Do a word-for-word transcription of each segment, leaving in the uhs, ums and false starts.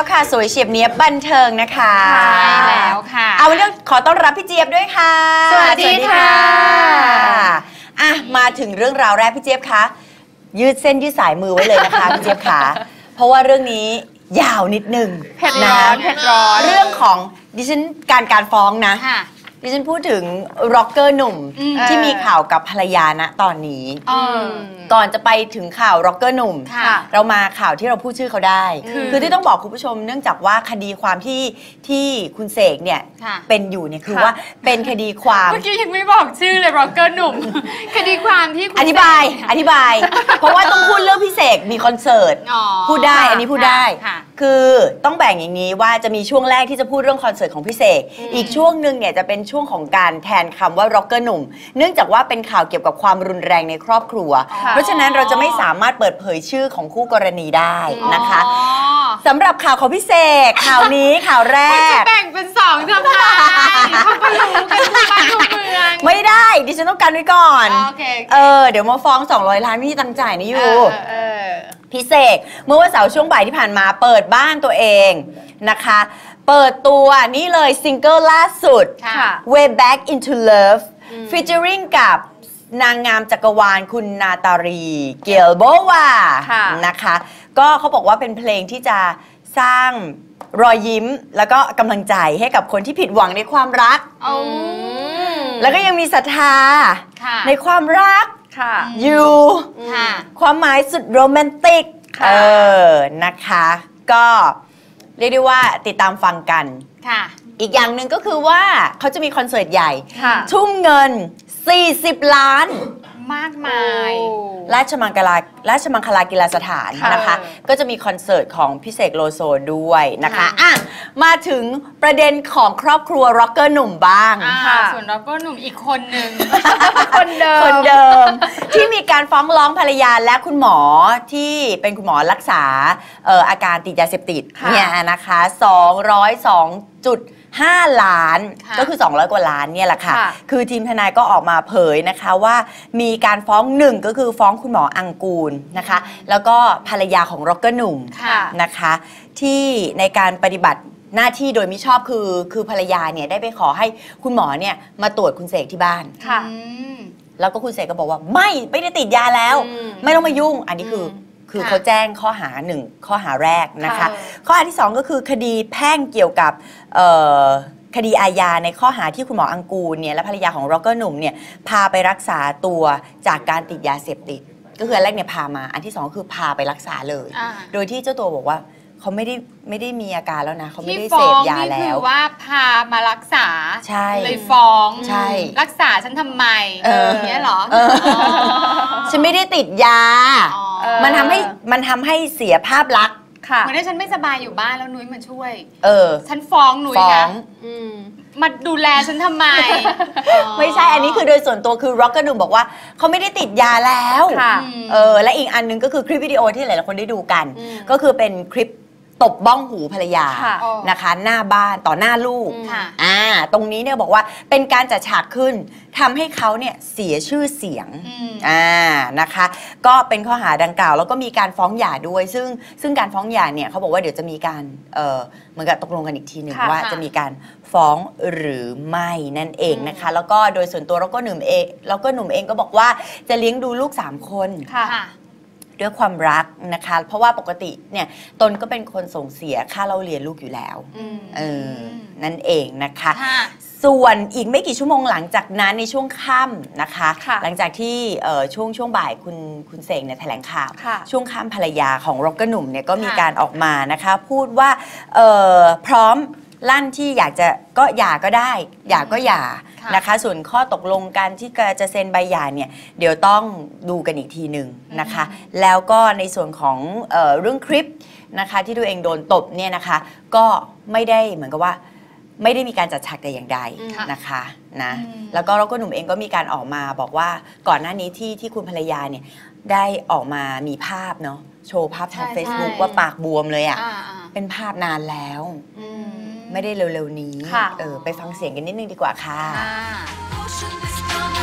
ค่ะสวยเฉียบเนี้ยบันเทิงนะคะใช่แล้วค่ะเอาวันนี้ขอต้อนรับพี่เจี๊ยบด้วยค่ะสวัสดีค่ะอ่ะมาถึงเรื่องราวแรกพี่เจี๊ยบคะยืดเส้นยืดสายมือไว้เลยนะคะพี่เจี๊ยบค่ะเพราะว่าเรื่องนี้ยาวนิดนึงเผ็ดร้อนเผ็ดร้อนเรื่องของดิฉันการการฟ้องนะดิฉันพูดถึงร็อกเกอร์หนุ่มที่มีข่าวกับภรรยาณตอนนี้ก่อนจะไปถึงข่าวร็อกเกอร์หนุ่มเรามาข่าวที่เราพูดชื่อเขาได้คือที่ต้องบอกคุณผู้ชมเนื่องจากว่าคดีความที่ที่คุณเสกเนี่ยเป็นอยู่เนี่ยคือว่าเป็นคดีความเมื่อกี้ยังไม่บอกชื่อเลยร็อกเกอร์หนุ่มคดีความที่อธิบายอธิบายเพราะว่าต้องพูดเรื่องพี่เสกมีคอนเสิร์ตพูดได้อันนี้พูดได้คือต้องแบ่งอย่างนี้ว่าจะมีช่วงแรกที่จะพูดเรื่องคอนเสิร์ตของพี่เสกอีกช่วงหนึ่งเนี่ยจะเป็นช่วงของการแทนคำว่าร็อกเกอร์หนุ่มเนื่องจากว่าเป็นข่าวเกี่ยวกับความรุนแรงในครอบครัวเพราะฉะนั้นเราจะไม่สามารถเปิดเผยชื่อของคู่กรณีได้นะคะสำหรับข่าวของพี่เสกข่าวนี้ข่าวแรกแบ่งเป็นสองทำไมเขาก็รู้กันทุกบ้านทุกเมืองไม่ได้ดิฉันต้องการไว้ก่อนเออเดี๋ยวมาฟ้องสองร้อยล้านไม่มีตังค์จ่ายนี่อยู่พี่เสกเมื่อวันเสาร์ช่วงบ่ายที่ผ่านมาเปิดบ้านตัวเองนะคะเปิดตัวนี่เลยซิงเกิลล่าสุด Way Back Into Love featuring กับนางงามจักรวาลคุณนาตาลีเกลโบวานะคะก็เขาบอกว่าเป็นเพลงที่จะสร้างรอยยิ้มแล้วก็กำลังใจให้กับคนที่ผิดหวังในความรักแล้วก็ยังมีศรัทธาในความรักอยู่ความหมายสุดโรแมนติกเออนะคะก็เรียกได้ว่าติดตามฟังกันอีกอย่างหนึ่งก็คือว่าเขาจะมีคอนเสิร์ตใหญ่ทุ่มเงินสี่สิบล้านมากมายราชมังคลาราชมังคลากีฬาสถานนะคะก็จะมีคอนเสิร์ตของพี่เสกโลโซด้วยนะคะอ่ะมาถึงประเด็นของครอบครัวร็อกเกอร์หนุ่มบ้างส่วนร็อกเกอร์หนุ่มอีกคนหนึ่งคนเดิมคนเดิมที่มีการฟ้องร้องภรรยาและคุณหมอที่เป็นคุณหมอรักษาอาการติดยาเสพติดเนี่ยนะคะสองร้อยสองจุดห้าล้านก็คือสองร้อยกว่าล้านเนี่ยแหละค่ะคือทีมทนายก็ออกมาเผยนะคะว่ามีการฟ้องหนึ่งก็คือฟ้องคุณหมออังกูลนะคะแล้วก็ภรรยาของร็อกเกอร์หนุ่มนะคะที่ในการปฏิบัติหน้าที่โดยมิชอบคือคือภรรยาเนี่ยได้ไปขอให้คุณหมอเนี่ยมาตรวจคุณเสกที่บ้านแล้วก็คุณเสกก็บอกว่าไม่ไม่ได้ติดยาแล้วไม่ต้องมายุ่งอันนี้คือคือเขาแจ้งข้อหาหนึ่งข้อหาแรกนะคะข้อหาที่สองก็คือคดีแพ่งเกี่ยวกับคดีอาญาในข้อหาที่คุณหมออังกูลเนี่ยและภรรยาของร็อกเกอร์หนุ่มเนี่ยพาไปรักษาตัวจากการติดยาเสพติดก็คืออันแรกเนี่ยพามาอันที่สองคือพาไปรักษาเลยโดยที่เจ้าตัวบอกว่าเขาไม่ได้ไม่ได้มีอาการแล้วนะเขาไม่ได้เสพยาแล้วคือว่าพามารักษาใช่เลยฟ้องใช่รักษาฉันทำไมอย่างเงี้ยเหรอฉันไม่ได้ติดยามันทำให้มันทำให้เสียภาพลักษณ์เหมือนที่ฉันไม่สบายอยู่บ้านแล้วนุ้ยมาช่วยเออฉันฟ้องนุ้ยนะมาดูแลฉันทำไมไม่ใช่อันนี้คือโดยส่วนตัวคือร็อกเกอร์หนุ่มบอกว่าเขาไม่ได้ติดยาแล้วเออและอีกอันนึงก็คือคลิปวิดีโอที่หลายๆคนได้ดูกันก็คือเป็นคลิปตบบ้องหูภรรยานะคะหน้าบ้านต่อหน้าลูกอ่าตรงนี้เนี่ยบอกว่าเป็นการจัดฉากขึ้นทำให้เขาเนี่ยเสียชื่อเสียงอ่านะคะก็เป็นข้อหาดังกล่าวแล้วก็มีการฟ้องหย่าด้วยซึ่งซึ่งการฟ้องหย่าเนี่ยเขาบอกว่าเดี๋ยวจะมีการเออเหมือนกับตกลงกันอีกทีหนึ่งว่าจะมีการฟ้องหรือไม่นั่นเองนะคะแล้วก็โดยส่วนตัวเราก็หนุ่มเองเราก็หนุ่มเองก็บอกว่าจะเลี้ยงดูลูกสามคนด้วยความรักนะคะเพราะว่าปกติเนี่ยตนก็เป็นคนส่งเสียค่าเล่าเรียนลูกอยู่แล้วเออนั่นเองนะคะส่วนอีกไม่กี่ชั่วโมงหลังจากนั้นในช่วงค่ำนะคะหลังจากที่ช่วงช่วงบ่ายคุณคุณเสกเนี่ยแถลงข่าวช่วงค่ำภรรยาของร็อกเกอร์หนุ่มเนี่ยก็มีการออกมานะคะพูดว่าพร้อมลั่นที่อยากจะก็หย่าก็ได้หย่าก็หย่านะคะส่วนข้อตกลงกันที่จะเซ็นใบหย่าเนี่ยเดี๋ยวต้องดูกันอีกทีหนึ่งนะคะแล้วก็ในส่วนของเอ่อเรื่องคลิปนะคะที่ตัวเองโดนตบเนี่ยนะคะก็ไม่ได้เหมือนกับว่าไม่ได้มีการจัดฉากแต่อย่างใดนะคะนะแล้วก็เราก็หนุ่มเองก็มีการออกมาบอกว่าก่อนหน้านี้ที่ที่คุณภรรยาเนี่ยได้ออกมามีภาพเนาะโชว์ภาพทาง Facebook ว่าปากบวมเลยอ่ะเป็นภาพนานแล้วไม่ได้เร็วๆนี้เออไปฟังเสียงกันนิดนึงดีกว่าค่ะ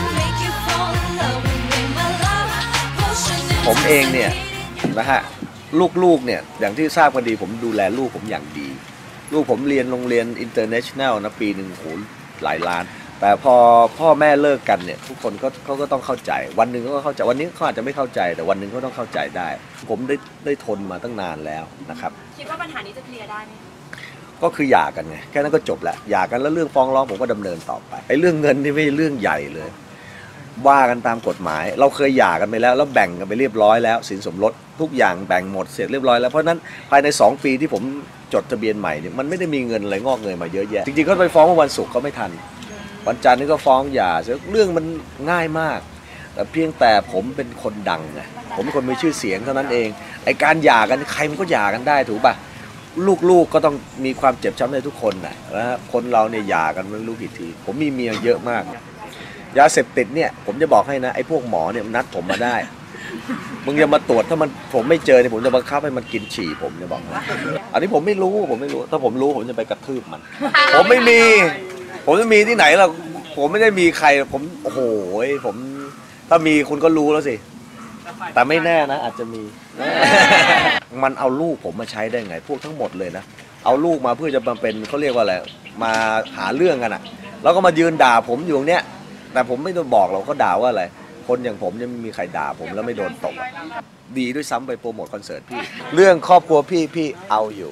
ผมเองเนี่ยนะฮะลูกๆเนี่ยอย่างที่ทราบกันดีผมดูแลลูกผมอย่างดีลูกผมเรียนโรงเรียนอินเตอร์เนชั่นแนลนะปีหนึ่งโหหลายล้านแต่พอพ่อแม่เลิกกันเนี่ยทุกคนก็เขาก็ต้องเข้าใจวันหนึ่งเขาก็เข้าใจวันนี้เขาอาจจะไม่เข้าใจแต่วันหนึ่งเขาต้องเข้าใจได้ผมได้ได้ทนมาตั้งนานแล้วนะครับคิดว่าปัญหานี้จะเคลียร์ได้ไหมก็คือหย่ากันไงแค่นั้นก็จบแล้วหย่ากันแล้วเรื่องฟ้องร้องผมก็ดำเนินต่อไปไอ้เรื่องเงินนี่ไม่ใช่เรื่องใหญ่เลยว่ากันตามกฎหมายเราเคยหย่ากันไปแล้วแล้วแบ่งกันไปเรียบร้อยแล้วสินสมรสทุกอย่างแบ่งหมดเสร็จเรียบร้อยแล้วเพราะนั้นภายในสองปีที่ผมจดทะเบียนใหม่เนี่ยมันไม่ได้มีเงินอะไรงอกเงยมาเยอะแยะจริงๆก็ไปฟ้องเมื่อวันศุกร์ก็ไม่ทันวันจันทร์นี่ก็ฟ้องหย่าเรื่องมันง่ายมากแต่เพียงแต่ผมเป็นคนดังไงผมเป็นคนมีชื่อเสียงเท่านั้นเองไอการหย่ากันใครมันก็หย่ากันได้ถูกป่ะลูกๆก็ต้องมีความเจ็บช้ำในทุกคนนะนะคนเราเนี่ยหย่ากันไม่รู้กี่ทีผมมีเมียเยอะมากยาเสพติดเนี่ยผมจะบอกให้นะไอ้พวกหมอเนี่ยนัดผมมาได้มึงจะมาตรวจถ้ามันผมไม่เจอเนี่ยผมจะบังคับให้มันกินฉี่ผมจะบอกนะอันนี้ผมไม่รู้ผมไม่รู้ถ้าผมรู้ผมจะไปกระทืบมันผมไม่มีผมจะมีที่ไหนล่ะผมไม่ได้มีใครผมโอ้โหผมถ้ามีคุณก็รู้แล้วสิแต่ไม่แน่นะอาจจะมีมันเอาลูกผมมาใช้ได้ไงพวกทั้งหมดเลยนะเอาลูกมาเพื่อจะมาเป็นเขาเรียกว่าอะไรมาหาเรื่องกันอ่ะแล้วก็มายืนด่าผมอยู่เนี้ยแต่ผมไม่โดนบอกเราก็ด่าว่าอะไรคนอย่างผมยังไม่มีใครด่าผมแล้วไม่โดนตกดีด้วยซ้ำไปโปรโมทคอนเสิร์ตพี่เรื่องครอบครัวพี่พี่เอาอยู่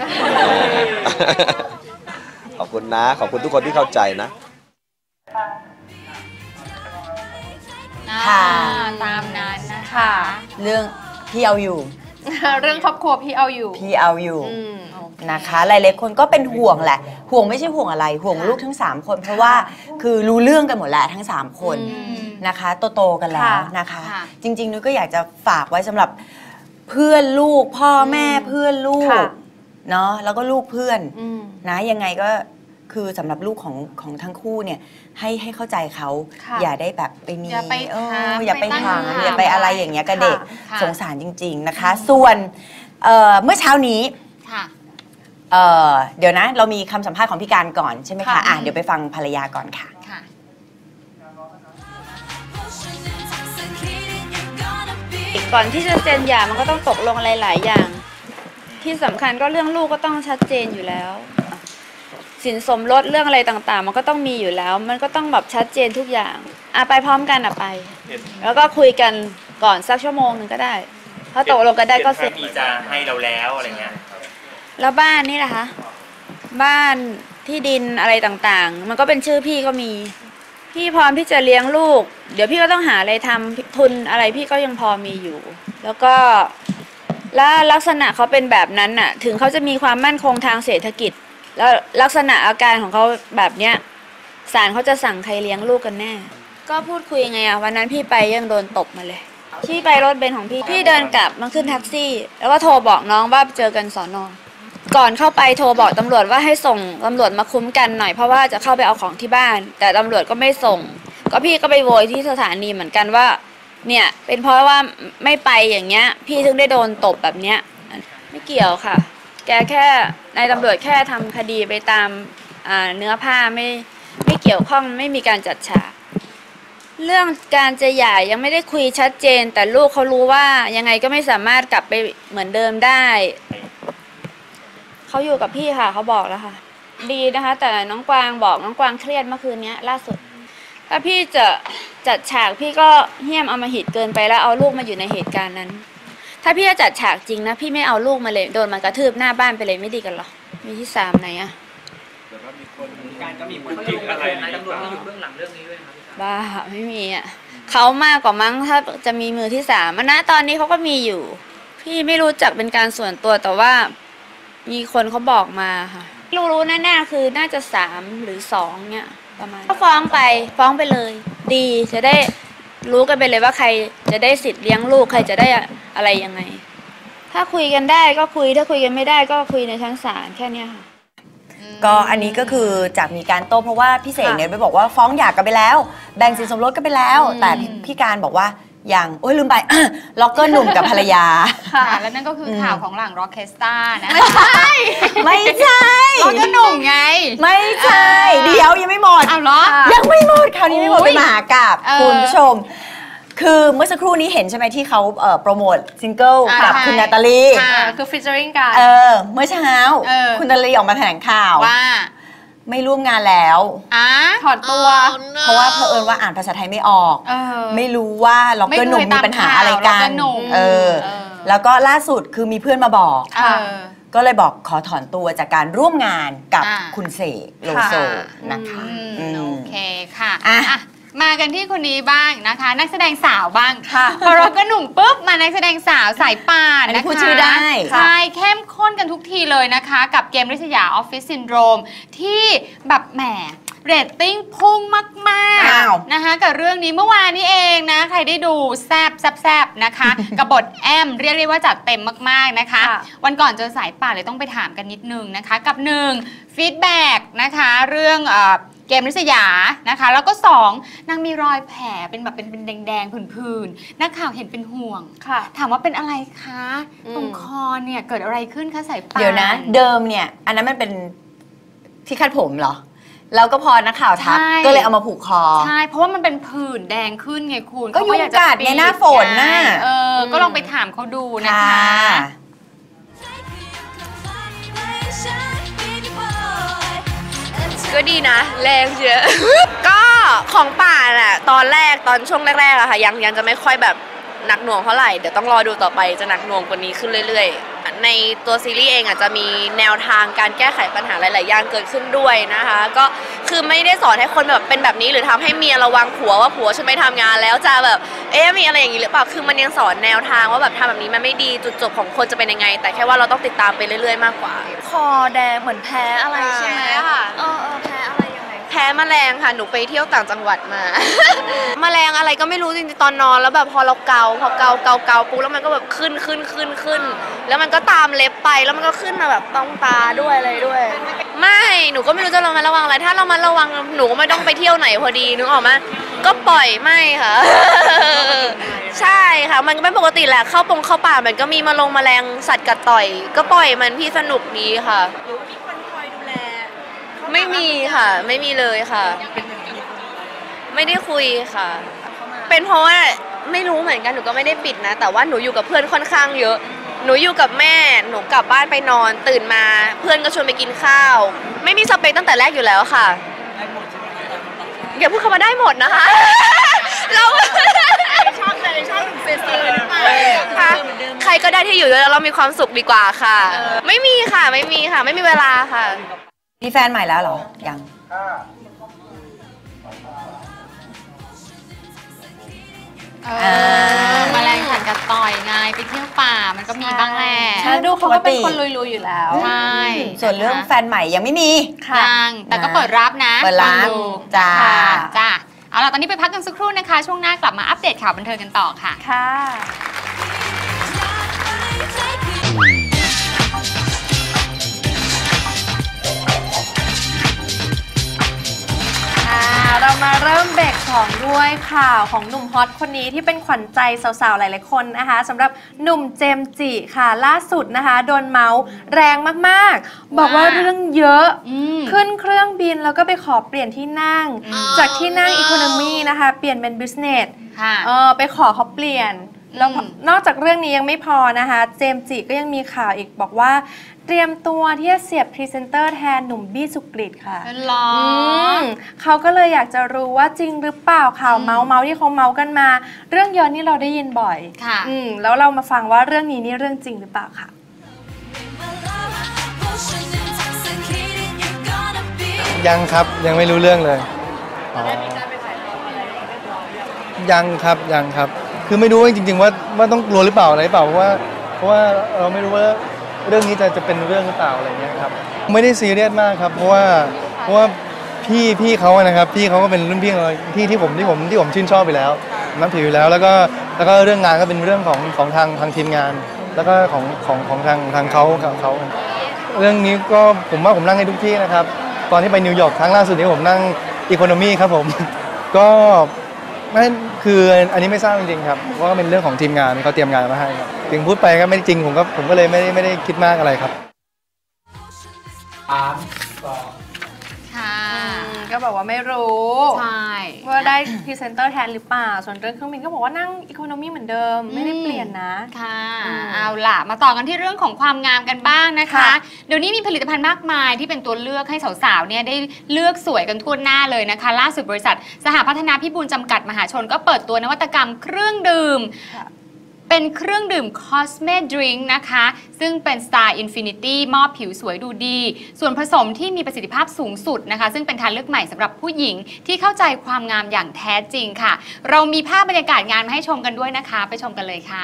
ขอบคุณนะขอบคุณทุกคนที่เข้าใจนะค่ะตามนั้นนะคะเรื่องพี่เอาอยู่เรื่องครอบครัวพี่เอาอยู่พี่เอาอยู่นะคะหลายๆคนก็เป็นห่วงแหละห่วงไม่ใช่ห่วงอะไรห่วงลูกทั้งสามคนเพราะว่าคือรู้เรื่องกันหมดแล้วทั้งสามคนนะคะโตๆกันแล้วนะคะจริงๆนุ้ยก็อยากจะฝากไว้สำหรับเพื่อนลูกพ่อแม่เพื่อนลูกเนาะแล้วก็ลูกเพื่อนนะยังไงก็คือสำหรับลูกของของทั้งคู่เนี่ยให้ให้เข้าใจเขาอย่าได้แบบไปมีอย่าไปถามอย่าไปถามอย่าไปอะไรอย่างเงี้ยกับเด็กสงสารจริงๆนะคะส่วนเมื่อเช้านี้เดี๋ยวนะเรามีคำสัมภาษณ์ของพี่การก่อนใช่ไหมคะอ่ะเดี๋ยวไปฟังภรรยาก่อนค่ะก่อนที่จะเซ็นหย่ามันก็ต้องตกลงอะไรหลายอย่างที่สำคัญก็เรื่องลูกก็ต้องชัดเจนอยู่แล้วสินสมรสเรื่องอะไรต่างๆมันก็ต้องมีอยู่แล้วมันก็ต้องแบบชัดเจนทุกอย่างอ่ะไปพร้อมกันอ่ะไปแล้วก็คุยกันก่อนสักชั่วโมงนึงก็ได้ถ้าตกลงกันได้ก็เสร็จพี่จะให้เราแล้วอะไรเงี้ยแล้วบ้านนี่แหละคะบ้านที่ดินอะไรต่างๆมันก็เป็นชื่อพี่ก็มีพี่พร้อมที่จะเลี้ยงลูกเดี๋ยวพี่ก็ต้องหาอะไรทำทุนอะไรพี่ก็ยังพอมีอยู่แล้วก็แล้วลักษณะเขาเป็นแบบนั้นน่ะถึงเขาจะมีความมั่นคงทางเศรษฐกิจแล้วลักษณะอาการของเขาแบบเนี้ยศาลเขาจะสั่งใครเลี้ยงลูกกันแน่ก็พูดคุยไงอะวันนั้นพี่ไปยังโดนตบมาเลยพี่ไปรถเบนซ์ของพี่พี่เดินกลับมาขึ้นแท็กซี่แล้วก็โทรบอกน้องว่าเจอกันสอนอก่อนเข้าไปโทรบอกตำรวจว่าให้ส่งตำรวจมาคุ้มกันหน่อยเพราะว่าจะเข้าไปเอาของที่บ้านแต่ตำรวจก็ไม่ส่งก็พี่ก็ไปโวยที่สถานีเหมือนกันว่าเนี่ยเป็นเพราะว่าไม่ไปอย่างเงี้ยพี่ถึงได้โดนตบแบบเนี้ยไม่เกี่ยวค่ะแกแค่นายตำรวจแค่ทำคดีไปตามเนื้อผ้าไม่ไม่เกี่ยวข้องไม่มีการจัดฉากเรื่องการจะหย่ายังไม่ได้คุยชัดเจนแต่ลูกเขารู้ว่ายังไงก็ไม่สามารถกลับไปเหมือนเดิมได้เขาอยู่กับพี่ค่ะเขาบอกแล้วค่ะดีนะคะแต่น้องกวางบอกน้องกวางเครียดเมื่อคืนนี้ล่าสุดถ้าพี่จะจัดฉากพี่ก็เหี้ยมอำมหิตเกินไปแล้วเอาลูกมาอยู่ในเหตุการณ์นั้นถ้าพี่จะจัดฉากจริงนะพี่ไม่เอาลูกมาเลยโดนมันกระทืบหน้าบ้านไปเลยไม่ดีกันหรอมีที่สามไหนอะการก็มีคนที่อะไรนายตำรวจที่อยู่เบื้องหลังเรื่องนี้ด้วยครับบ้าไม่มีอ่ะเขามากกว่ามั้งถ้าจะมีมือที่สามณตอนนี้เขาก็มีอยู่พี่ไม่รู้จักเป็นการส่วนตัวแต่ว่ามีคนเขาบอกมาค่ะรู้ๆแน่ๆคือน่าจะสามหรือสองเนี่ยประมาณก็ฟ้องไปฟ้องไปเลยดีจะได้รู้กันไปเลยว่าใครจะได้สิทธิ์เลี้ยงลูกใครจะได้อะไรยังไงถ้าคุยกันได้ก็คุยถ้าคุยกันไม่ได้ก็คุยในชั้นศาลแค่นี้ค่ะก็อันนี้ก็คือจากมีการโต้เพราะว่าพี่เสกเนี่ยไปบอกว่าฟ้องหย่ากันไปแล้วแบ่งสินสมรสกันไปแล้วแต่พี่การบอกว่าอย่างโอ้ยลืมไปล็อกเกอร์หนุ่มกับภรรยาค่ะแล้วนั่นก็คือข่าวของหลังร็อกเคสตานะไม่ใช่ไม่ใช่ล็อกเกอร์หนุ่มไงไม่ใช่เดี๋ยวยังไม่หมดอ้าวเหรอยังไม่หมดคราวนี้ไม่หมดเป็นมหากาพย์คุณผู้ชมคือเมื่อสักครู่นี้เห็นใช่ไหมที่เขาเอ่อโปรโมทซิงเกิลอ่ากับใช่คุณนาตาลีอ่าคือฟิชเชอริงกันเออเมื่อเช้าเออคุณนาตาลีออกมาแถลงข่าวว่าไม่ร่วมงานแล้วอ่ะถอดตัวเพราะว่าเผอิญว่าอ่านภาษาไทยไม่ออกเออไม่รู้ว่าล็อกเกอร์หนุ่มมีปัญหาอะไรกัไม่เคยตามข่าวน ล็อกเกอร์หนุ่มเออเออแล้วก็ล่าสุดคือมีเพื่อนมาบอกเออก็เลยบอกขอถอนตัวจากการร่วมงานกับอ่าคุณเสกโลโซนะคะอืมอืมโอเคค่ะอ่ะอ่ะ มากันที่คนนี้บ้างนะคะ นักแสดงสาวบ้างค่ะพอเราก็หนุ่มปุ๊บมานักแสดงสาวสายป่านอันนี้นะคะพูดชื่อได้ใช่เข้มข้นกันทุกทีเลยนะคะ กับเกมริษยาออฟฟิศซินโดรมที่แบบแหมเรตติ้งพุ่งมากอ้าวๆนะคะกับเรื่องนี้เมื่อวานนี้เองนะใครได้ดูแซบแซบแซบนะคะ กับบทแอมเรียกได้ว่าจัดเต็มมากๆนะคะค่ะวันก่อนเจอสายป่านเลยต้องไปถามกันนิดนึงนะคะ กับหนึ่งฟีดแบ็กนะคะเรื่องเอ่อเกมริษยานะคะ แล้วก็สองนางมีรอยแผลเป็นแบบเป็นเป็นแดงๆผื่นๆนักข่าวเห็นเป็นห่วงค่ะถามว่าเป็นอะไรคะอืมตรงคอเนี่ยเกิดอะไรขึ้นคะสายป่านเดี๋ยวนะ เดิมเนี่ย อันนั้นมันเป็นที่คาดผมเหรอ แล้วก็พอนักข่าวทักใช่ก็เลยเอามาผูกคอใช่เพราะว่ามันเป็นผื่นแดงขึ้นไงคุณก็เขายุงอยจะกัดไงปิหน้าฝนน่ะไงเออก็ลองไปถามเขาดูนะคะก็ดีนะ แรงเชียว ก็ของป่าน่ะตอนแรกตอนช่วงแรกๆอะค่ะยังยังจะไม่ค่อยแบบหนักหน่วงเท่าไหร่เดี๋ยวต้องรอดูต่อไปจะหนักหน่วงกว่านี้ขึ้นเรื่อยๆในตัวซีรีส์เองอาจจะมีแนวทางการแก้ไขปัญหาหลายๆอย่างเกิดขึ้นด้วยนะคะก็คือไม่ได้สอนให้คนแบบเป็นแบบนี้หรือทำให้เมียระวังผัวว่าผัวฉันไม่ทำงานแล้วจะแบบเอ๊ะมีอะไรอย่างนี้หรือเปล่าคือมันยังสอนแนวทางว่าแบบทำแบบนี้มันไม่ดีจุดจบของคนจะเป็นยังไง แต่แค่ว่าเราต้องติดตามไปเรื่อยๆมากกว่าคอแดงเหมือนแพ้อะไรใช่ไหมค่ะเออเออแพ้อะไรยังไงแพ้แมลงค่ะหนูไปเที่ยวต่างจังหวัดมา แมลงอะไรก็ไม่รู้จริงๆตอนนอนแล้วแบบพอเราเกาพอเกาเกาเกาปุ๊บแล้วมันก็แบบขึ้นขึ้นขึ้นขึ้นแล้วมันก็ตามเล็บไปแล้วมันก็ขึ้นมาแบบต้องตาด้วยอะไรด้วย ไม่หนูก็ไม่รู้จะระมัดระวังอะไรถ้าเรามาระวังหนูก็ไม่ต้องไปเที่ยวไหนพอดีนึกออกไหมก็ปล่อยไม่ค่ะ ใช่ค่ะมันก็ไม่ปกติแหละเข้าปงเข้าป่ามันก็มีมาลงแมลงสัตว์กัดต่อย ก็ปล่อยมันพี่สนุกดีค่ะไม่มีค่ะ ไม่มีเลยค่ะ ไม่ได้คุยค่ะ เป็นเพราะว่าไม่รู้เหมือนกันหนูก็ไม่ได้ปิดนะ แต่ว่าหนูอยู่กับเพื่อนค่อนข้างเยอะ หนูอยู่กับแม่หนูกลับบ้านไปนอนตื่นมาเพื่อนก็ชวนไปกินข้าว ไม่มีสเปคตั้งแต่แรกอยู่แล้วค่ะอย่าพูดคำว่าได้หมดนะคะ เราชอบเลยชอบเฟซบุ๊กเลยค่ะใครก็ได้ที่อยู่ด้วยแล้วเรามีความสุขดีกว่าค่ะ ไม่มีค่ะไม่มีค่ะ ไม่มีเวลาค่ะมีแฟนใหม่แล้วเหรอ ยังเออแมลงสัตว์กัดต่อยไงไปเที่ยวป่ามันก็มีบ้างแหละใช่ดูเขาก็เป็นคนลุยๆอยู่แล้วใช่ส่วนเรื่องแฟนใหม่ยังไม่มียังแต่ก็เปิดรับนะเปิดรับฟังดูจ้าค่ะจ้าเอาล่ะตอนนี้ไปพักกันสักครู่นะคะ ช่วงหน้ากลับมาอัปเดตข่าวบันเทิงกันต่อค่ะค่ะ อ่าเรามาเริ่มเบรกของด้วยข่าวของหนุ่มฮอตคนนี้ที่เป็นขวัญใจสาวๆหลายๆคนนะคะสำหรับหนุ่มเจมส์จิค่ะล่าสุดนะคะโดนเมาส์แรงมากๆ บอกว่าเรื่องเยอะอืมขึ้นเครื่องบินแล้วก็ไปขอเปลี่ยนที่นั่ง จากที่นั่งอีโคโนมีนะคะเปลี่ยนเป็นบิสเนสค่ะเออไปขอเขาเปลี่ยนแล้วอืมนอกจากเรื่องนี้ยังไม่พอนะคะเจมส์จิก็ยังมีข่าวอีกบอกว่าเตรียมตัวที่จะเสียบพรีเซนเตอร์แทนหนุ่มบี้สุกฤตค่ะเป็นหรออืมเขาก็เลยอยากจะรู้ว่าจริงหรือเปล่าข่าวเมาส์เมาส์ที่เขาเมาส์กันมา เรื่องย้อนนี่เราได้ยินบ่อยค่ะอืมแล้วเรามาฟังว่าเรื่องนี้นี่เรื่องจริงหรือเปล่าค่ะยังครับยังไม่รู้เรื่องเลยอ๋อยังครับยังครับ คือไม่รู้ว่าจริงๆว่าว่าต้องกลัวหรือเปล่าอะไรหรือเปล่าเพราะว่าเพราะว่าเราไม่รู้ว่าเรื่องนี้จะจะเป็นเรื่องหรือเปล่าอะไรเงี้ยครับไม่ได้ซีเรียสมากครับเพราะว่าเพราะว่าพี่พี่เขาอะนะครับพี่เขาก็เป็นรุ่นพี่เราพี่ที่ผมที่ผมที่ผมชื่นชอบไปแล้วนับถืออยู่แล้วแล้วก็แล้วก็เรื่องงานก็เป็นเรื่องของของทางทางทีมงาน แล้วก็ของของของทางทางเขากับเขาเรื่องนี้ก็ผมว่าผมนั่งให้ทุกที่นะครับตอนที่ไปนิวยอร์กครั้งล่าสุดนี้ผมนั่งอีโคโนมีครับผม ก็ไม่คืออันนี้ไม่ทราบจริงๆครับเพราะว่าเป็นเรื่องของทีมงานเขาเตรียมงานมาให้ครับถึงพูดไปก็ไม่จริงผมก็ผมก็เลยไม่ได้ไม่ได้คิดมากอะไรครับสามสองค่ะก็บอกว่าไม่รู้ใช่ว่าได้พรีเซนเตอร์แทนหรือเปล่าส่วนเรื่องเครื่องบินก็บอกว่านั่งอีโคโนมีเหมือนเดิมไม่ได้เปลี่ยนนะค่ะอืมเอาล่ะมาต่อกันที่เรื่องของความงามกันบ้างนะคะค่ะเดี๋ยวนี้มีผลิตภัณฑ์มากมายที่เป็นตัวเลือกให้สาวๆเนี่ยได้เลือกสวยกันทั่วหน้าเลยนะคะ ล่าสุดบริษัทสหพัฒนาพิบูลจำกัดมหาชนก็เปิดตัวนวัตกรรมเครื่องดื่ม เป็นเครื่องดื่ม Cosme Drink นะคะ ซึ่งเป็น Star Infinity มอบผิวสวยดูดี ส่วนผสมที่มีประสิทธิภาพสูงสุดนะคะ ซึ่งเป็นทางเลือกใหม่สำหรับผู้หญิงที่เข้าใจความงามอย่างแท้จริงค่ะ เรามีภาพบรรยากาศงานมาให้ชมกันด้วยนะคะ ไปชมกันเลยค่ะ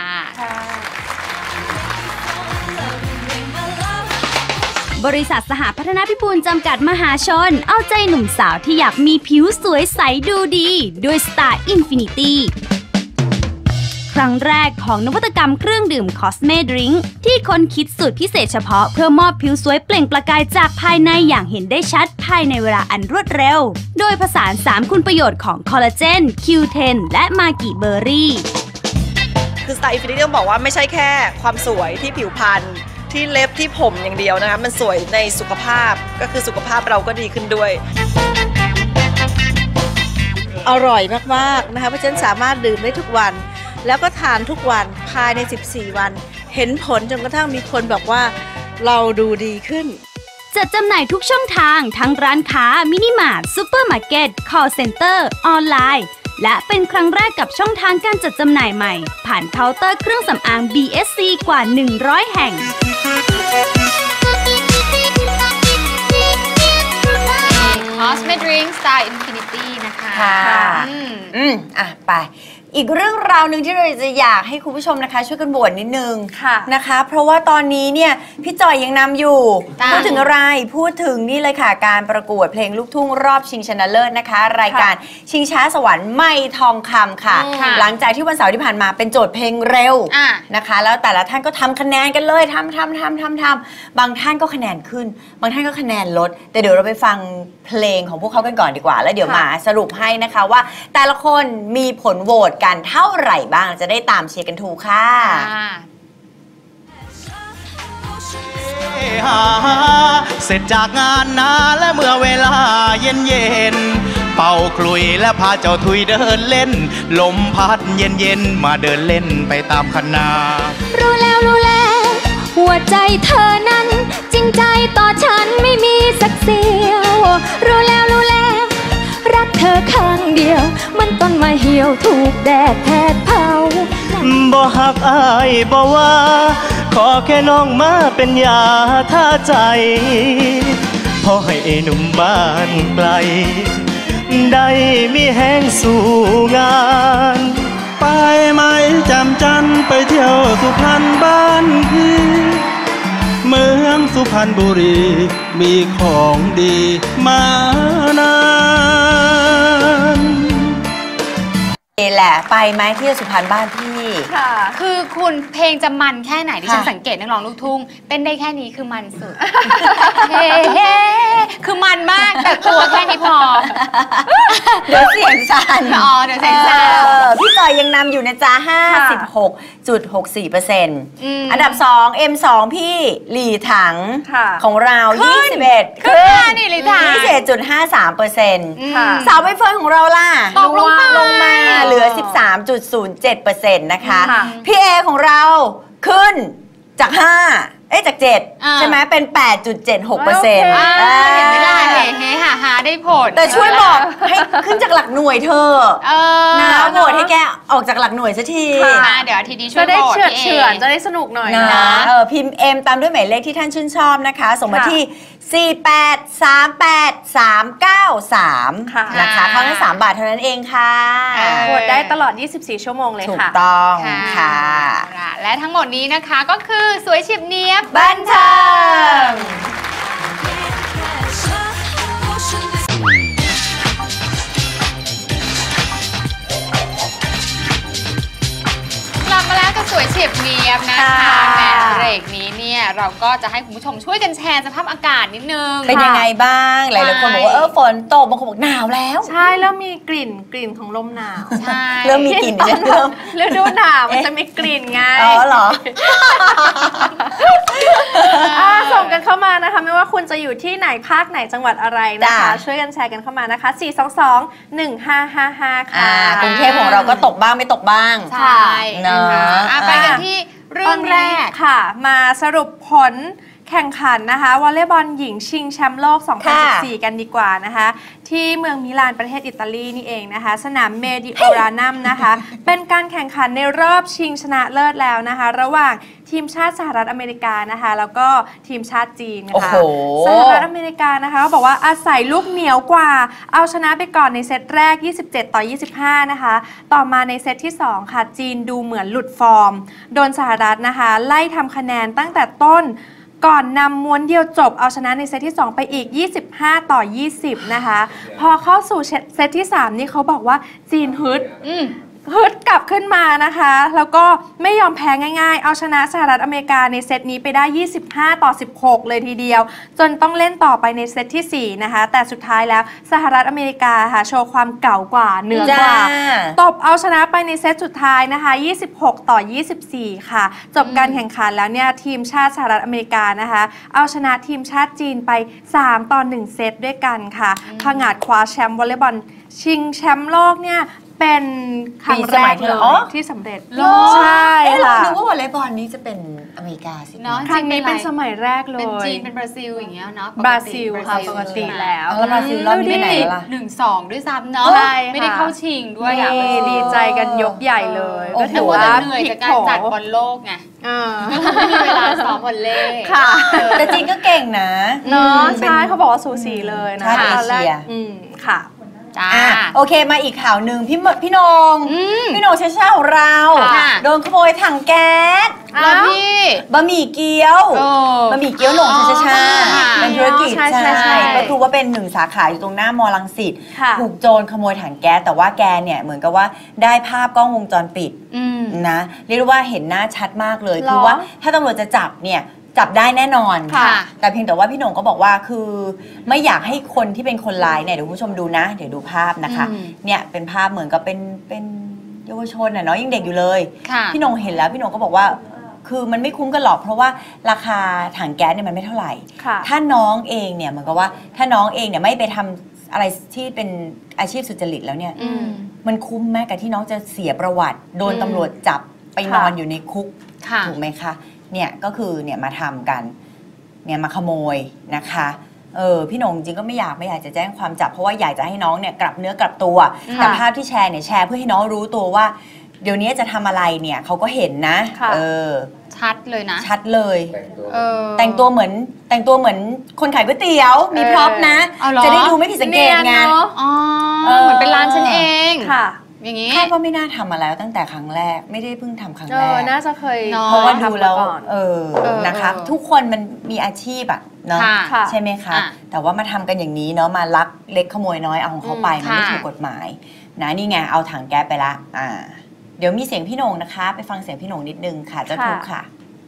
บริษัทสหพัฒนาพิบูลจำกัดมหาชน เอาใจหนุ่มสาวที่อยากมีผิวสวยใสดูดีด้วย Star Infinity ครั้งแรกของนวัตกรรมเครื่องดื่ม Cosme Drink ที่ค้นคิดสูตรพิเศษเฉพาะเพื่อมอบผิวสวยเปล่งประกายจากภายในอย่างเห็นได้ชัดภายในเวลาอันรวดเร็ว โดยผสาน สาม คุณประโยชน์ของคอลลาเจน คิว เทน และมากิเบอร์รี่คือ Star Infinity ต้องบอกว่าไม่ใช่แค่ความสวยที่ผิวพรรณที่เล็บที่ผมอย่างเดียวนะคะมันสวยในสุขภาพก็คือสุขภาพเราก็ดีขึ้นด้วยอร่อยมากๆนะคะเพราะฉะนั้นสามารถดื่มได้ทุกวันแล้วก็ทานทุกวันภายในสิบสี่วันเห็นผลจนกระทั่งมีคนบอกว่าเราดูดีขึ้นจัดจำหน่ายทุกช่องทางทั้งร้านค้า มินิมาร์ท ซูเปอร์มาร์เก็ต คอลเซ็นเตอร์ ออนไลน์ และเป็นครั้งแรกกับช่องทางการจัดจำหน่ายใหม่ ผ่านเคาน์เตอร์เครื่องสำอาง บี เอส ซี กว่า หนึ่งร้อย แห่ง Cosme Drink Star Infinity นะคะค่ะอืมอืมอ่ะไป อีกเรื่องราวหนึ่งที่เราจะอยากให้คุณผู้ชมนะคะช่วยกันโหวตนิดนึงค่ะนะคะ เพราะว่าตอนนี้เนี่ยพี่จอยยังนำอยู่จ้ะพูดถึงอะไรพูดถึงนี่เลยค่ะการประกวดเพลงลูกทุ่งรอบชิงชนะเลิศนะคะ รายการชิงช้าสวรรค์ไม่ทองคำค่ะค่ะหลังจากที่วันเสาร์ที่ผ่านมาเป็นโจทย์เพลงเร็วอ่ะนะคะ แล้วแต่ละท่านก็ทำคะแนนกันเลยทำทำทำทำทำบางท่านก็คะแนนขึ้น บางท่านก็คะแนนลด แต่เดี๋ยวเราไปฟังเพลงของพวกเขากันก่อนดีกว่า แล้วเดี๋ยวมาสรุปให้นะคะว่า แต่ละคนมีผลโหวตกันเท่าไหร่บ้างจะได้ตามเชียร์กันถูกค่ะเสร็จจากงานนาและเมื่อเวลาเย็นเย็นเป่าคลุยและพาเจ้าทุยเดินเล่น ลมพัดเย็นเย็นมาเดินเล่นไปตามคันนารู้แล้วรู้แล้วหัวใจเธอนั้นจริงใจต่อฉันไม่มีสักเสี้ยวรู้แล้วรู้แล้วรักเธอข้างเดียวมันต้นไม้เหี่ยวถูกแดดแผดเผาบ่หักอายบ่ว่าขอแค่น้องมาเป็นยาท่าใจพอให้หนุ่มบ้านไกลได้มีแห้งสู่งานไปไหมจำจันไปเที่ยวสุพรรณบ้านพี่เมืองสุพรรณบุรีมีของดีมานานนี่แหละไปไหมเที่ยวสุพรรณบ้านพี่ค่ะคือคุณเพลงจะมันแค่ไหนที่ฉันค่ะสังเกตนักร้องลูกทุ่งเต้นได้แค่นี้คือมันสุด เฮ้เฮ้คือมันมากแต่ตัวแค่นี้พอเดี๋ยวเสียงสั่นอ๋อเดี๋ยวเสียงสั่นเออพี่จอยยังนำอยู่นะจ๊ะ ห้าสิบหกจุดหกสี่เปอร์เซ็นต์อืมอันดับสอง เอ็ม สอง พี่หลี่ถังค่ะของเราขึ้นยี่สิบเอ็ดขึ้นมานี่หลี่ถังยี่สิบเอ็ดจุดห้าสามเปอร์เซ็นต์ค่ะสาวใบเฟิร์นของเราล่ะตกลงมาลงมาเหลือ สิบสามจุดศูนย์เจ็ดเปอร์เซ็นต์ นะคะค่ะพี่เอของเราขึ้นจาก ห้า เอ้ยจาก เจ็ดอ่าใช่ไหมเป็น แปดจุดเจ็ดหกเปอร์เซ็นต์อ่าเห็นไหมล่ะเฮ้เฮ้หาหาได้ผลแต่ช่วยบอกให้ขึ้นจากหลักหน่วยเธอเออนะโหวตให้แกออกจากหลักหน่วยสักทีอ่าเดี๋ยวอาทีนี้ช่วจะยได้โหวตเฉือดพี่เฉือนจะได้สนุกหน่อยนะนะเออพิมพ์ M ตามด้วยหมายเลขที่ท่านชื่นชอบนะคะ ส่งมาค่ะที่ สี่แปด สาม แปด สาม เก้า สามค่ะนะคะเท่านั้นสามบาทเท่านั้นเองค่ะเออโหวตได้ตลอด ยี่สิบสี่ ชั่วโมงเลยถูกค่ะต้องค่ะเอาล่ะและทั้งหมดนี้นะคะก็คือสวยฉิบเนียบบันเทิงกลับมาแล้วกับสวยเฉียบเนียบนะคะค่ะแหมเบรกนี้เนี่ยเนี่ยเราก็จะให้คุณผู้ชมช่วยกันแชร์สภาพอากาศนิดนึงเป็นยังไงบ้างหลายๆคนบอกว่าเออฝนตกบางคนบอกหนาวแล้วใช่แล้วมีกลิ่นกลิ่นของลมหนาวใช่เริ่มมีกลิ่นตอนเริ่มฤดูหนาวมันจะมีกลิ่นไงอ๋อเหรออ่าส่งกันเข้ามานะคะไม่ว่าคุณจะอยู่ที่ไหนภาคไหนจังหวัดอะไรนะคะจ้ะช่วยกันแชร์กันเข้ามานะคะ สี่ สอง สอง หนึ่ง ห้า ห้า ห้า ค่ะอ่ากรุงเทพของเราก็ตกบ้างไม่ตกบ้างใช่เนอะนะคะอ่ะไปกันที่เรื่องแรกค่ะ มาสรุปผลแข่งขันนะคะวอลเลย์บอลหญิงชิงแชมป์โลก สองพันสิบสี่ กันดีกว่านะคะ ที่เมืองมิลานประเทศอิตาลีนี่เองนะคะ สนามเมดิโอรานัมนะคะ เป็นการแข่งขันในรอบชิงชนะเลิศแล้วนะคะ ระหว่างทีมชาติสหรัฐอเมริกานะคะ แล้วก็ทีมชาติจีนโอ้นะคะโหสหรัฐอเมริกานะคะบอกว่าอาศัยลูกเหนียวกว่า เอาชนะไปก่อนในเซตแรก ยี่สิบเจ็ด ต่อ ยี่สิบห้า นะคะ ต่อมาในเซตที่ สอง ค่ะ จีนดูเหมือนหลุดฟอร์ม โดนสหรัฐนะคะ ไล่ทำคะแนนตั้งแต่ต้น ก่อนนำม้วนเดียวจบเอาชนะในเซตที่ สอง ไปอีก ยี่สิบห้า ต่อ ยี่สิบ นะคะ พอเข้าสู่เซตที่ สาม นี่เขาบอกว่าจีนฮึดฮึดกลับขึ้นมานะคะ แล้วก็ไม่ยอมแพ้ง่ายๆ เอาชนะสหรัฐอเมริกาในเซตนี้ไปได้ ยี่สิบห้า ต่อ สิบหก เลยทีเดียว จนต้องเล่นต่อไปในเซตที่ สี่ นะคะ แต่สุดท้ายแล้วสหรัฐอเมริกาค่ะโชว์ความเก่ากว่าเหนือกว่า ตบเอาชนะไปในเซตสุดท้ายนะคะ ยี่สิบหก ต่อ ยี่สิบสี่ ค่ะ จบการแข่งขันแล้วเนี่ยทีมชาติสหรัฐอเมริกานะคะ เอาชนะทีมชาติจีนไป สาม ต่อ หนึ่ง เซตด้วยกันค่ะผงาดคว้าแชมป์วอลเลย์บอลชิงแชมป์โลกเนี่ยเป็นครั้งแรกเลยอ๋อที่สำเร็จเหรอใช่เอ๊ะเราค่ะนึกว่าวอลเลย์บอลนี้จะเป็นอเมริกาสิเนาะครั้งนี้เป็นสมัยแรกเลยเป็นจีนเป็นบราซิลอย่างเงี้ยเนาะบราซิลค่ะปกติแล้วแล้วบราซิลรอบนี้ไปไหนแล้วล่ะหนึ่งสองด้วยซ้ำเนาะใช่ค่ะไม่ได้เข้าชิงด้วยอ่ะนี่ดีใจกันยกใหญ่เลยโอ้ก็โหถือว่าว่าเหนื่อยพลิจากกการโผจัดบอลโลกไงเออไม่มีเวลาซ้อมวอลเล่ค่ะแต่จีนก็เก่งนะเนาะใช่เขาบอกว่าสูสีเลยนะชาติเอตอนแรกเชียอืมค่ะจ้าอ่ะโอเคมาอีกข่าวหนึ่งพี่มพี่นงอืมพี่นงเชช่าของเราค่ะโดนขโมยถังแก๊สแล้วพี่บะหมี่เกี๊ยวเออบะหมี่เกี๊ยวหนงเชช่าอ๋อเป็นธุรกิจใช่ใช่ใช่ก็คือว่าเป็นหนึ่งสาขาอยู่ตรงหน้ามอลังสิตค่ะถูกโจรขโมยถังแก๊สแต่ว่าแกเนี่ยเหมือนกับว่าได้ภาพกล้องวงจรปิดอืมนะเรียกได้ว่าเห็นหน้าชัดมากเลยหรอคือว่าถ้าตำรวจจะจับเนี่ยจับได้แน่นอนค่ะแต่เพียงแต่ว่าพี่หนงก็บอกว่าคือไม่อยากให้คนที่เป็นคนร้ายเนี่ยเดี๋ยวคุณผู้ชมดูนะ เดี๋ยวดูภาพนะคะอืมเนี่ยเป็นภาพเหมือนกับเป็นเป็นเยาวชนน่ะเนาะยังเด็กอยู่เลยค่ะพี่หนงเห็นแล้วพี่หนงก็บอกว่า คือมันไม่คุ้มกันหรอกเพราะว่าราคาถังแก๊สเนี่ยมันไม่เท่าไหร่ค่ะถ้าน้องเองเนี่ยเหมือนกับว่าถ้าน้องเองเนี่ยไม่ไปทำอะไรที่เป็นอาชีพสุจริตแล้วเนี่ยอืมมันคุ้มแม้กับที่น้องจะเสียประวัติ โดนอืมตำรวจจับไปนค่ะอนอยู่ในคุกค่ะถูกไหมคะ เนี่ยก็คือเนี่ยมาทำกัน เนี่ยมาขโมยนะคะ เออพี่หนงจริงก็ไม่อยากไม่อยากจะแจ้งความจับเพราะว่าอยากจะให้น้องเนี่ยกลับเนื้อกลับตัวค่ะแต่ภาพที่แชร์เนี่ยแชร์เพื่อให้น้องรู้ตัวว่า เดี๋ยวนี้จะทำอะไรเนี่ยเขาก็เห็นนะค่ะเออชัดเลยนะชัดเลยเออแต่งตัวเหมือนแต่งตัวเหมือนคนขายก๋วยเตี๋ยว มีพร็อพนะเอาเหรอจะได้ดูไม่ผิดสังเกตไงเนียนเนอะอ๋อเออเหมือนเป็นร้านฉันเองค่ะอย่างนี้คาดว่าไม่น่าทำมาแล้วตั้งแต่ครั้งแรกไม่ได้เพิ่งทำครั้งเอแรอก น่าจะเคยเนอะเพราะว่าดูแล้วทำมาก่อนเออเออนะคะเออทุกคนมันมีอาชีพอะเนาะค่ะค่ะใช่ไหมคะอ่ะแต่ว่ามาทำกันอย่างนี้เนาะมาลักเล็กขโมยน้อยเอาของเขาไปอืมมันไม่ค่ะถูกกฎหมายนะนี่ไงเอาถังแก๊สไปละอ่าเดี๋ยวมีเสียงพี่โหน่งนะคะ ไปฟังเสียงพี่โหน่งนิดนึงค่ะเจ้าทุกข์ค่ะ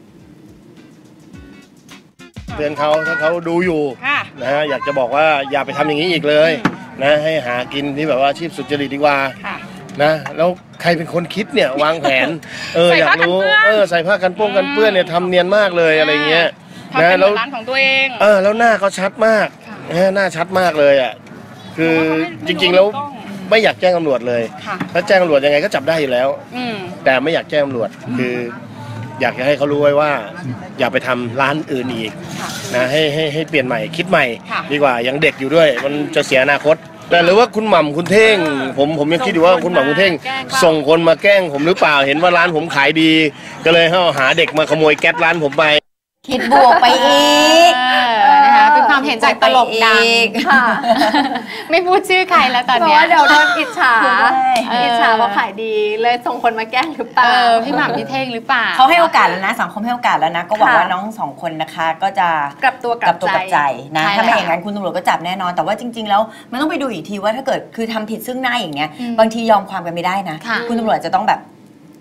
เตือนเขาถ้าเขาดูอยู่ค่ะนะฮะอยากจะบอกว่าอย่าไปทำอย่างนี้อีกเลยนะให้หากินที่แบบว่าอาชีพสุจริตดีกว่าค่ะนะแล้วใครเป็นคนคิดเนี่ยวางแผนเออใส่อยากผ้ากันรู้เปื้อนเออใส่ผ้ากันโป้งกันเปื้อนเนี่ยทำเนียนมากเลยอะไรเงี้ยทำเป็นแล้วร้านของตัวเองเออแล้วหน้าก็ชัดมากนะหน้าชัดมากเลยอ่ะคือจริงๆแล้วไม่อยากแจ้งตำรวจเลยค่ะถ้าแจ้งตำรวจยังไงก็จับได้อยู่แล้วอืมแต่ไม่อยากแจ้งตำรวจคือ อยากจะให้เขารู้ไว้ว่า อย่าไปทำร้านอื่นอีกนะให้ให้ให้เปลี่ยนใหม่คิดใหม่ค่ะดีกว่ายังเด็กอยู่ด้วย มันจะเสียอนาคต แต่หรือว่าคุณหม่ำคุณเท่ง ผมผมยังคิดอยู่ว่าคุณหม่ำคุณเท่ง ส่งคนมาแกล้งผมหรือเปล่าเห็นว่าร้านผมขายดี ก็เลยให้เอาหาเด็กมาขโมยแก๊สร้านผมไปคิดบวกไปอีกเออนะคะเป็นความเห็นจากตลกดังค่ะไม่พูดชื่อใครแล้วตอนเพราะเนี้ยว่าเดี๋ยวโดนอิจฉาเอออิจฉาว่าขายดีเลยส่งคนมาแกล้งหรือเปเอล่าอพี่หม่ำพี่เท่งหรือเปล่าเขาให้โอกาสแล้วนะสังคมให้โอกาสแล้วนะ ก็หวังค่ะว่าน้องสองคนนะคะก็จะกลับตัวกลับตัวใจกลับใจนะใช่ถ้าไม่แล้วอย่างนั้นคุณตำรวจก็จับแน่นอน แต่ว่าจริง ๆ แล้วมันต้องไปดูอีกทีว่าถ้าเกิดคือทำผิดซึ่งหน้าอย่างเงี้ยอืมบางทียอมความกันไม่ได้นะค่ะคุณตำรวจจะต้องแบบ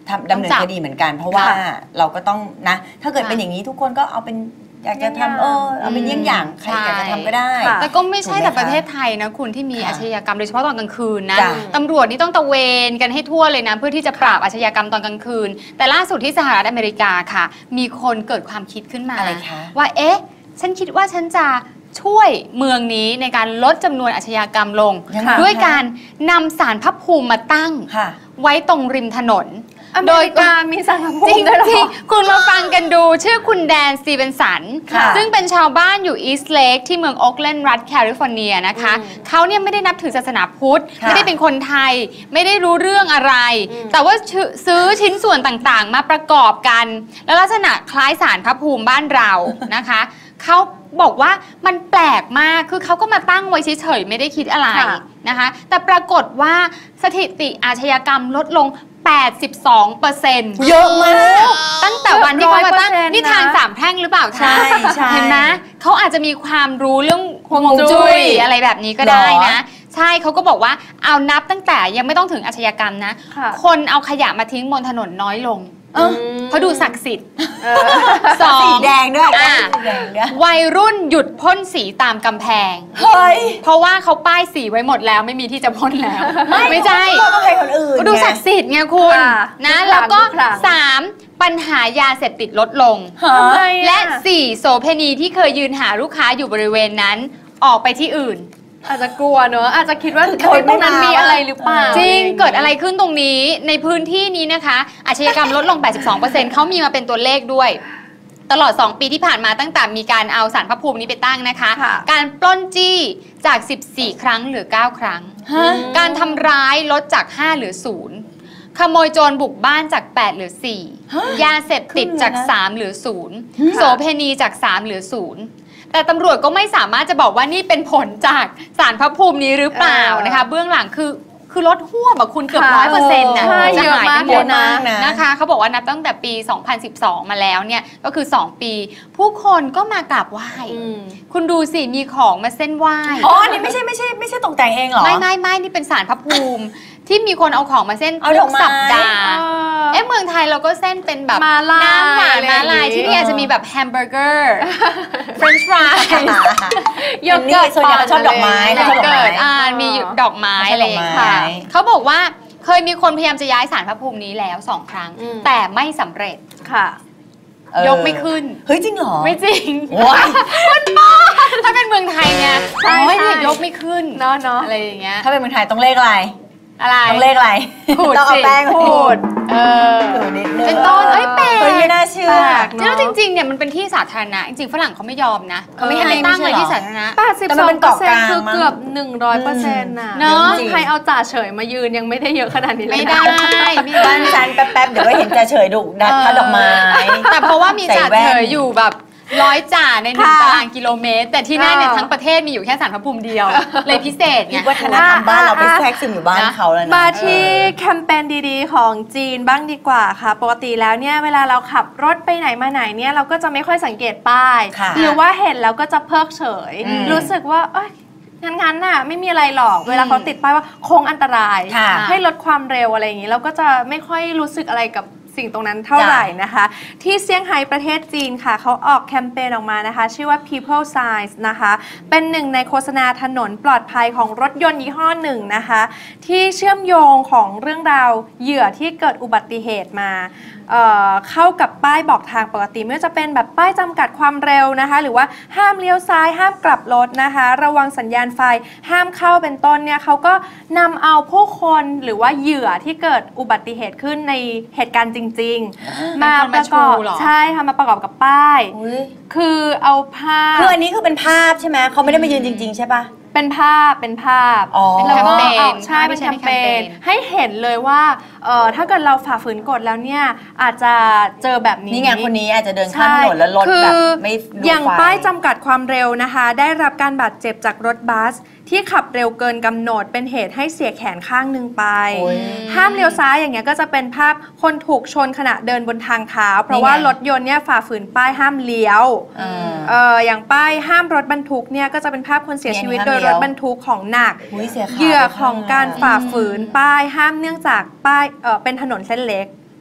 ทำดำเนินคดีเหมือนกัน เพราะว่าเราก็ต้องนะถ้าเกิดเป็นอย่างนี้ทุกคนก็เอาเป็นอยากจะทำเออเอาเป็นเยี่ยงอย่างใครอยากจะทำก็ได้แต่ก็ไม่ใช่แต่ประเทศไทยนะคุณที่มีอาชญากรรมโดยเฉพาะตอนกลางคืนนะตำรวจนี่ต้องตะเวนกันให้ทั่วเลยนะเพื่อที่จะปราบอาชญากรรมตอนกลางคืนแต่ล่าสุดที่สหรัฐอเมริกาค่ะมีคนเกิดความคิดขึ้นมาว่าเอ๊ะฉันคิดว่าฉันจะช่วยเมืองนี้ในการลดจำนวนอาชญากรรมลงด้วยการนำศาลพระภูมิมาตั้งไว้ตรงริมถนนโดยการมีศาลพระภูมิด้วยหรอคุณมาฟังกันดูชื่อคุณแดนสตีเวนสันซึ่งเป็นชาวบ้านอยู่อีสต์เลคที่เมืองโอ๊กแลนด์รัฐแคลิฟอร์เนียนะคะเขาเนี่ยไม่ได้นับถือศาสนาพุทธไม่ได้เป็นคนไทยไม่ได้รู้เรื่องอะไรแต่ว่าซื้อชิ้นส่วนต่างๆมาประกอบกันแล้วลักษณะคล้ายศาลพระภูมิบ้านเรานะคะเขาบอกว่ามันแปลกมากคือเขาก็มาตั้งไว้เฉยๆไม่ได้คิดอะไรนะคะแต่ปรากฏว่าสถิติอาชญากรรมลดลง แปดสิบสองเปอร์เซ็นต์เยอะมากตั้งแต่วันที่เขามาตั้งนี่ทางสามแพร่งหรือเปล่าคะใช่ใช่เห็นไหมเขาอาจจะมีความรู้เรื่องฮวงจุ้ยอะไรแบบนี้ก็ได้นะใช่เขาก็บอกว่าเอานับตั้งแต่ยังไม่ต้องถึงอาชญากรรมนะคนเอาขยะมาทิ้งบนถนนน้อยลงเขาดูศักดิ์สิทธิ์สองสีแดงด้วยวัยรุ่นหยุดพ่นสีตามกำแพงเฮ้ยเพราะว่าเขาป้ายสีไว้หมดแล้วไม่มีที่จะพ่นแล้วไม่ใช่ดูศักดิ์สิทธิ์ไงคุณนะแล้วก็สามปัญหายาเสพติดลดลงและสี่โสเภณีที่เคยยืนหาลูกค้าอยู่บริเวณนั้นออกไปที่อื่นอาจจะกลัวเนอะอาจจะคิดว่าตรงนั้นมีอะไรหรือเปล่าจริงเกิดอะไรขึ้นตรงนี้ในพื้นที่นี้นะคะอาชญากรรมลดลง แปดสิบสองเปอร์เซ็นต์ เขามีมาเป็นตัวเลขด้วยตลอดสองปีที่ผ่านมาตั้งแต่มีการเอาศาลพระภูมินี้ไปตั้งนะคะการปล้นจี้จากสิบสี่ครั้งเหลือเก้าครั้งการทำร้ายลดจากห้าเหลือศูนย์ขโมยโจรบุกบ้านจากแปดเหลือสี่ยาเสพติดจากสามเหลือศูนย์โสเภณีจากสามเหลือศูนย์แต่ตำรวจก็ไม่สามารถจะบอกว่านี่เป็นผลจากศาลพระภูมินี้หรือเปล่านะคะเบื้องหลังคือคือลดห่วงแบบคุณเกือบร้อยเปอร์เซ็นต์นะจะหายไปหมดนะคะเขาบอกว่านับตั้งแต่ปีสองพันสิบสองมาแล้วเนี่ยก็คือสองปีผู้คนก็มากราบไหว้คุณดูสิมีของมาเส้นไหว้อ๋อนี่ไม่ใช่ไม่ใช่ไม่ใช่ตกแต่งเองหรอไม่ไม่ไม่นี่เป็นศาลพระภูมิที่มีคนเอาของมาเส้นทุกสัปดาห์เอ๊ะเมืองไทยเราก็เส้นเป็นแบบน้ำหวานมาลายที่นี่อาจจะมีแบบแฮมเบอร์เกอร์เฟรนช์ฟรายโยเกิร์ตส่วนใหญ่เขาชอบดอกไม้โยเกิร์ตอ่ามีดอกไม้อะไรค่ะเขาบอกว่าเคยมีคนพยายามจะย้ายศาลพระภูมินี้แล้วสองครั้งแต่ไม่สำเร็จค่ะยกไม่ขึ้นเฮ้ยจริงเหรอไม่จริงคุณป้าถ้าเป็นเมืองไทยเนี่ยโอ้ยยกไม่ขึ้นเนาะเนาะอะไรอย่างเงี้ยถ้าเป็นเมืองไทยต้องเลขอะไรอะไรต้องเลขอะไรต้องเอาแป้งพูดเออเป็นต้นเอ้ยแปลกไม่น่าเชื่อแล้วจริงๆเนี่ยมันเป็นที่สาธารณะจริงๆฝรั่งเขาไม่ยอมนะเขาไม่ให้ตั้งเลยที่สาธารณะแปดสิบสองเปอร์เซ็นต์คือเกือบหนึ่งร้อยเปอร์เซ็นต์น่ะเนาะใครเอาจ่าเฉยมายืนยังไม่ได้เยอะขนาดนี้เลยไม่ได้บ้านฉันแป๊บๆเดี๋ยวก็เห็นจ่าเฉยดุดัดทัดดอกไม้แต่เพราะว่ามีจ่าเฉยอยู่แบบร้อยจ่าในหนึ่งตารางกิโลเมตรแต่ที่นั่นเนี่ยทั้งประเทศมีอยู่แค่ศาลพระภูมิเดียวเลยพิเศษไงวัฒนธรรมบ้านเราไปแทรกซึมอยู่บ้านเขาแล้วนะมาที่แคมเปญดีๆของจีนบ้างดีกว่าค่ะปกติแล้วเนี่ยเวลาเราขับรถไปไหนมาไหนเนี่ยเราก็จะไม่ค่อยสังเกตป้ายหรือว่าเห็นแล้วก็จะเพิกเฉยรู้สึกว่าเอ้ยงั้นๆน่ะไม่มีอะไรหรอกเวลาเขาติดป้ายว่าโค้งอันตรายให้ลดความเร็วอะไรอย่างนี้เราก็จะไม่ค่อยรู้สึกอะไรกับสิ่งตรงนั้นเท่าไหร่นะคะที่เซี่ยงไฮ้ประเทศจีนค่ะเขาออกแคมเปญออกมานะคะชื่อว่า People Signs นะคะเป็นหนึ่งในโฆษณาถนนปลอดภัยของรถยนต์ยี่ห้อหนึ่งนะคะที่เชื่อมโยงของเรื่องราวเหยื่อที่เกิดอุบัติเหตุมา เอ่อ เข้ากับป้ายบอกทางปกติไม่ว่าจะเป็นแบบป้ายจำกัดความเร็วนะคะหรือว่าห้ามเลี้ยวซ้ายห้ามกลับรถนะคะระวังสัญญาณไฟห้ามเข้าเป็นต้นเนี่ยเขาก็นำเอาผู้คนหรือว่าเหยื่อที่เกิดอุบัติเหตุขึ้นในเหตุการณ์จริงๆมาประกอบใช่ค่ะมาประกอบกับป้ายคือเอาภาพคืออันนี้คือเป็นภาพใช่ไหมเขาไม่ได้มายืนจริงๆใช่ปะเป็นภาพเป็นภาพแล้วก็ใช่เป็นแคมเปญให้เห็นเลยว่าเออถ้าเกิดเราฝ่าฝืนกฎแล้วเนี่ยอาจจะเจอแบบนี้นี่ไงคนนี้อาจจะเดินข้ามถนนแล้วรถแบบไม่ดูไฟอย่างป้ายจำกัดความเร็วนะคะได้รับการบาดเจ็บจากรถบัสที่ขับเร็วเกินกำหนดเป็นเหตุให้เสียแขนข้างหนึ่งไปห้ามเลี้ยวซ้ายอย่างเงี้ยก็จะเป็นภาพคนถูกชนขณะเดินบนทางเท้าเพราะว่ารถยนต์เนี่ยฝ่าฝืนป้ายห้ามเลี้ยวเอออย่างป้ายห้ามรถบรรทุกเนี่ยก็จะเป็นภาพคนเสียชีวิตโดยรถบรรทุกของหนักเหยื่อของการฝ่าฝืนป้ายห้ามเนื่องจากป้ายเออเป็นถนนเส้นเล็ก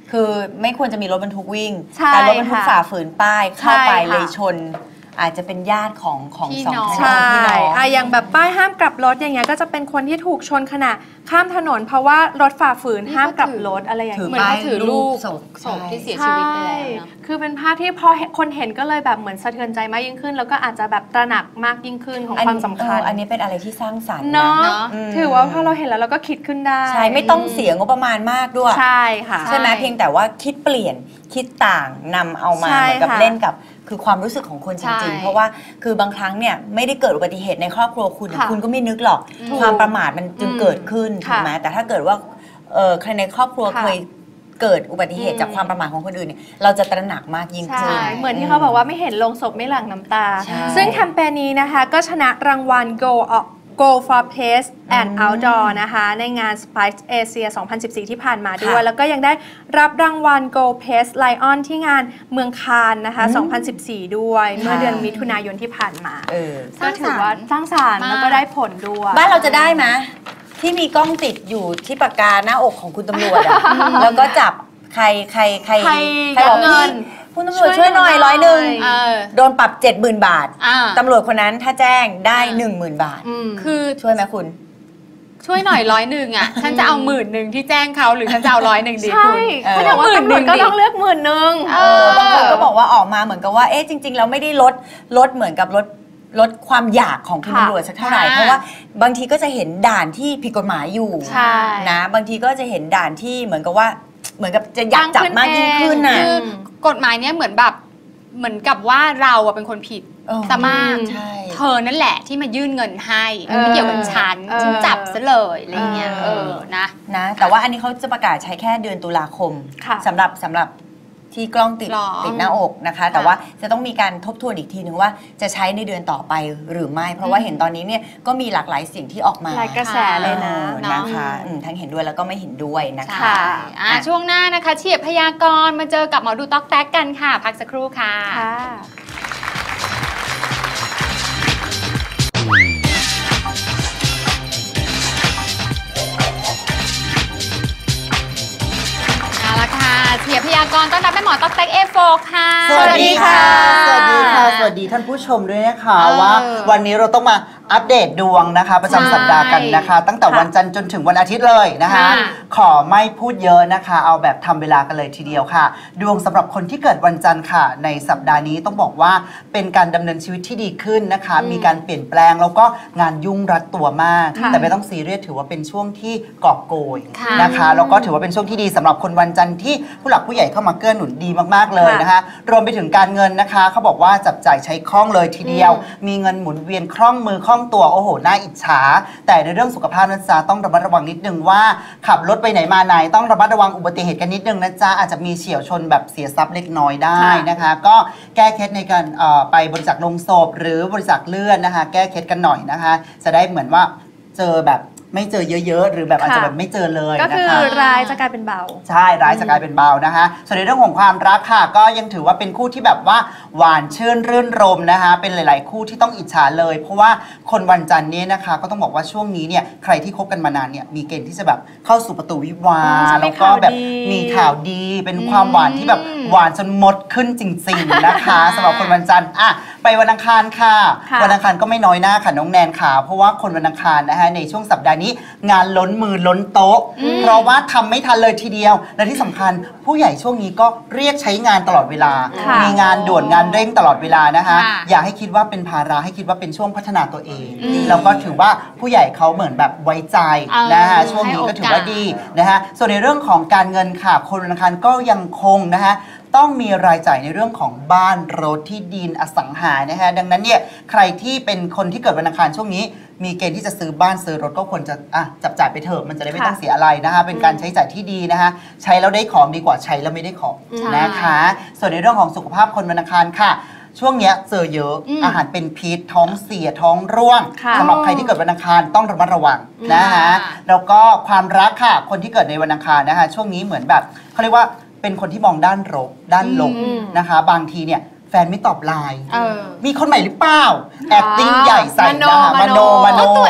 คือไม่ควรจะมีรถบรรทุกวิ่งใช่แต่รถบรรทุกค่ะฝ่าฝืนป้ายเข้าไปใช่ค่ะเลยชน อาจจะเป็นญาติของของสองใช่พี่น้องอ่ะอย่างแบบป้ายห้ามกลับรถอย่างเงี้ยก็จะเป็นคนที่ถูกชนขณะข้ามถนน เพราะว่ารถฝ่าฝืนห้ามกลับรถอะไรอย่างถือเงี้ยป้ายถือรูปศพศพที่เสียชีวิตไปแล้วเนอะใช่คือเป็นภาพที่พอคนเห็นก็เลยแบบเหมือนสะเทือนใจมากยิ่งขึ้น แล้วก็อาจจะแบบตระหนักมากยิ่งขึ้นของความสำคัญเอออันนี้เป็นอะไรที่สร้างสรรค์เนาะอืมถือว่าพอเราเห็นแล้วเราก็คิดขึ้นได้ใช่ไม่ต้องเสียงบประมาณมากด้วยใช่ค่ะใช่ไหมเพียงแต่ว่าคิดเปลี่ยนคิดต่างนำเอามาใช่เหมือนกับค่ะเล่นกับคือความรู้สึกของคนจใช่ริงๆ เพราะว่าคือบางครั้งเนี่ยไม่ได้เกิดอุบัติเหตุในครอบครัวคุณค่ะคุณก็ไม่นึกหรอกถูกความประมาทมันจึงเกิดขึ้นค่ะถูกไหมแต่ถ้าเกิดว่าเออใครในครอบครัวค่ะเคยเกิดอุบัติเหตุอืมจากความประมาทของคนอื่นเนี่ยเราจะตระหนักมากยิ่งขึ้ใช่นเหมือนที่เขาบอกว่าไม่เห็นลงศพไม่หลั่งน้ำตาใช่ซึ่งแคมเปญนี้นะคะก็ชนะรางวัล Go Go for Pace and Outdoor นะคะในงาน Spice Asia สองพันสิบสี่ ที่ผ่านมาด้วยค่ะแล้วก็ยังได้รับรางวัล Go Pace Lion ที่งานเมืองคานนะคะ สองพันสิบสี่ ด้วย เมื่อเดือนมิถุนายนที่ผ่านมาเออก็ถือว่าสร้างสรรค์มากแล้วก็ได้ผลด้วยบ้านเราจะได้ไหมที่มีกล้องติดอยู่ที่ปากกาหน้าอกของคุณตำรวจอะแล้วก็จับใครใครใครใครใครบอกรับเงินพี่คุณตำรวจช่วยหน่อยร้อยหนึ่งเออโดนปรับเจ็ดหมื่นบาทอ่าตำรวจคนนั้นถ้าแจ้งได้หนึ่งหมื่นบาทคือช่วยไหมคุณช่วยหน่อยร้อยหนึ่งอ่ะ ฉันจะเอาหมื่นหนึ่งที่แจ้งเขาหรือฉันจะเอาร้อยหนึ่งดีใช่คุณเออเขาบอกว่าตำรวจก็ต้องเลือกหมื่นหนึ่งเออบางคนก็บอกว่าออกมาเหมือนกับว่าเอ๊ะจริงๆเราไม่ได้ลดลดเหมือนกับลดลดความอยากของคุณค่ะตำรวจสักเท่าไหร่ค่ะเพราะว่าบางทีก็จะเห็นด่านที่ผิดกฎหมายอยู่ใช่นะบางทีก็จะเห็นด่านที่เหมือนกับว่าเหมือนกับจะอยากจับมากยิ่งขึ้นน่ะคือกฎหมายเนี้ยเหมือนแบบเหมือนกับว่าเราอะเป็นคนผิดเออซะมากใช่เธอนั่นแหละที่มายื่นเงินให้เออไม่เกี่ยวกับฉันเออฉันจับซะเลยอะไรเงี้ยเอเอออนะนะแต่ว่าอันนี้เขาจะประกาศใช้แค่เดือนตุลาคมค่ะสำหรับสำหรับที่กล้องติดหรอติดหน้าอกนะคะ แต่ว่าจะต้องมีการทบทวนอีกทีนึงว่าจะใช้ในเดือนต่อไปหรือไม่ เพราะว่าเห็นตอนนี้เนี่ยก็มีหลากหลายเสียงที่ออกมาหลายกระแสเลยนะออนะคะอืมทั้งเห็นด้วยแล้วก็ไม่เห็นด้วยนะคะค่ะอ่ะ ช่วงหน้านะคะเฉียบพยากรณ์มาเจอกับหมอดูต๊อกแต๊กกันค่ะ พักสักครู่ค่ะค่ะเอาละค่ะเฉียบพยากรณ์ต้อนรับแม่หมอต๊อกแต๊กเอฟโฟค่ะสวัสดีค่ะ สวัสดีค่ะ สวัสดีท่านผู้ชมด้วยนะคะเออว่าวันนี้เราต้องมาอัปเดตดวงนะคะ ประจำสัปดาห์กันนะคะ ตั้งแต่วันจันทร์จนถึงวันอาทิตย์เลยนะคะค่ะขอไม่พูดเยอะนะคะ เอาแบบทำเวลากันเลยทีเดียวค่ะ ดวงสำหรับคนที่เกิดวันจันทร์ค่ะ ในสัปดาห์นี้ต้องบอกว่าเป็นการดำเนินชีวิตที่ดีขึ้นนะคะ มีการเปลี่ยนแปลงแล้วก็งานยุ่งรัดตัวมากค่ะแต่ไม่ต้องซีเรียสถือว่าเป็นช่วงที่กอบโกยค่ะนะคะแล้วก็ถือว่าเป็นช่วงที่ดีสำหรับคนวันจันทร์ที่ผู้หลักผู้ใหญ่เข้ามาเกื้อหนุนดีมากๆเลยนะคะ รวมไปถึงการเงินนะคะเขาบอกว่าจับจ่ายใช้คล่องเลยทีเดียว มีเงินหมุนเวียนคล่องมือคล่องตัวโอ้โหน่าอิจฉา แต่ในเรื่องสุขภาพนะจ๊ะต้องระมัดระวังนิดนึงว่าขับรถไปไหนมาไหนต้องระมัดระวังอุบัติเหตุกันนิดนึงนะจ๊ะอาจจะมีเฉี่ยวชนแบบเสียทรัพย์เล็กน้อยได้นะคะ ก็แก้เคล็ดในการเอ่อไปบริจาคลงศพหรือบริจาคเลือดนะคะ แก้เคล็ดกันหน่อยนะคะ จะได้เหมือนว่าเจอแบบไม่เจอเยอะๆ หรือแบบอาจจะแบบไม่เจอเลยก็นะคือคะร้ายจะกลายเป็นเบาใช่ ร้ายจะกลายเป็นเบานะคะ ส่วนในเรื่องของความรักค่ะ ก็ยังถือว่าเป็นคู่ที่แบบว่าหวานชื่นรื่นรมนะคะ เป็นหลาย ๆ คู่ที่ต้องอิจฉาเลย เพราะว่าคนวันจันทร์นี้นะคะ ก็ต้องบอกว่าช่วงนี้เนี่ยใครที่คบกันมานานเนี่ยมีเกณฑ์ที่จะแบบเข้าสู่ประตูวิวาอืมห์จะมีแล้วก็แบบข่าวดีมีข่าวดี เป็นความหวานที่แบบหวานจนมดขึ้นจริง ๆ นะคะสำหรับคนวันจันทร์อ่ะไปวันอังคารค่ะค่ะวันอังคารก็ไม่น้อยหน้าค่ะน้องแนนค่ะเพราะว่าคนวันอังคารนะคะในช่วงสัปดาห์นี้งานล้นมือล้นโต๊ะ เพราะว่าทำไม่ทันเลยทีเดียว และที่สำคัญผู้ใหญ่ช่วงนี้ก็เรียกใช้งานตลอดเวลาค่ะมีงานด่วนงานเร่งตลอดเวลานะคะค่ะอย่าให้คิดว่าเป็นภาระให้คิดว่าเป็นช่วงพัฒนาตัวเองแล้วก็ถือว่าผู้ใหญ่เขาเหมือนแบบไว้ใจเออนะคะช่วงนี้ก็ถือว่าดีนะคะส่วนในเรื่องของการเงินค่ะคนวันอังคารก็ยังคงนะคะต้องมีรายจ่ายในเรื่องของบ้านรถที่ดินอสังหานะคะดังนั้นเนี่ยใครที่เป็นคนที่เกิดวันอังคารช่วงนี้ มีเกณฑ์ที่จะซื้อบ้านซื้อรถก็ควรจะอ่ะจับจ่ายไปเถอะมันจะได้ไม่ต้องเสียอะไรนะคะเป็นการใช้จ่ายที่ดีนะคะใช้แล้วได้ของดีกว่าใช้แล้วไม่ได้ของนะคะ ส่วนในเรื่องของสุขภาพคนวันอังคารค่ะ ช่วงเนี้ยเจอเยอะอืมอาหารเป็นพิษท้องเสียท้องร่วงค่ะสำหรับใครที่เกิดวันอังคารต้องระมัดระวังนะคะค่ะแล้วก็ความรักค่ะคนที่เกิดในวันอังคารนะคะช่วงนี้เหมือนแบบเขาเรียกว่าเป็นคนที่มองด้านลบด้านลบอืมนะคะ บางทีเนี่ยแฟนไม่ตอบไลน์เออมีคนใหม่หรือเปล่า acting ใหญ่ใส่มโนนะคะมโนมโนก็ตัวเองผู้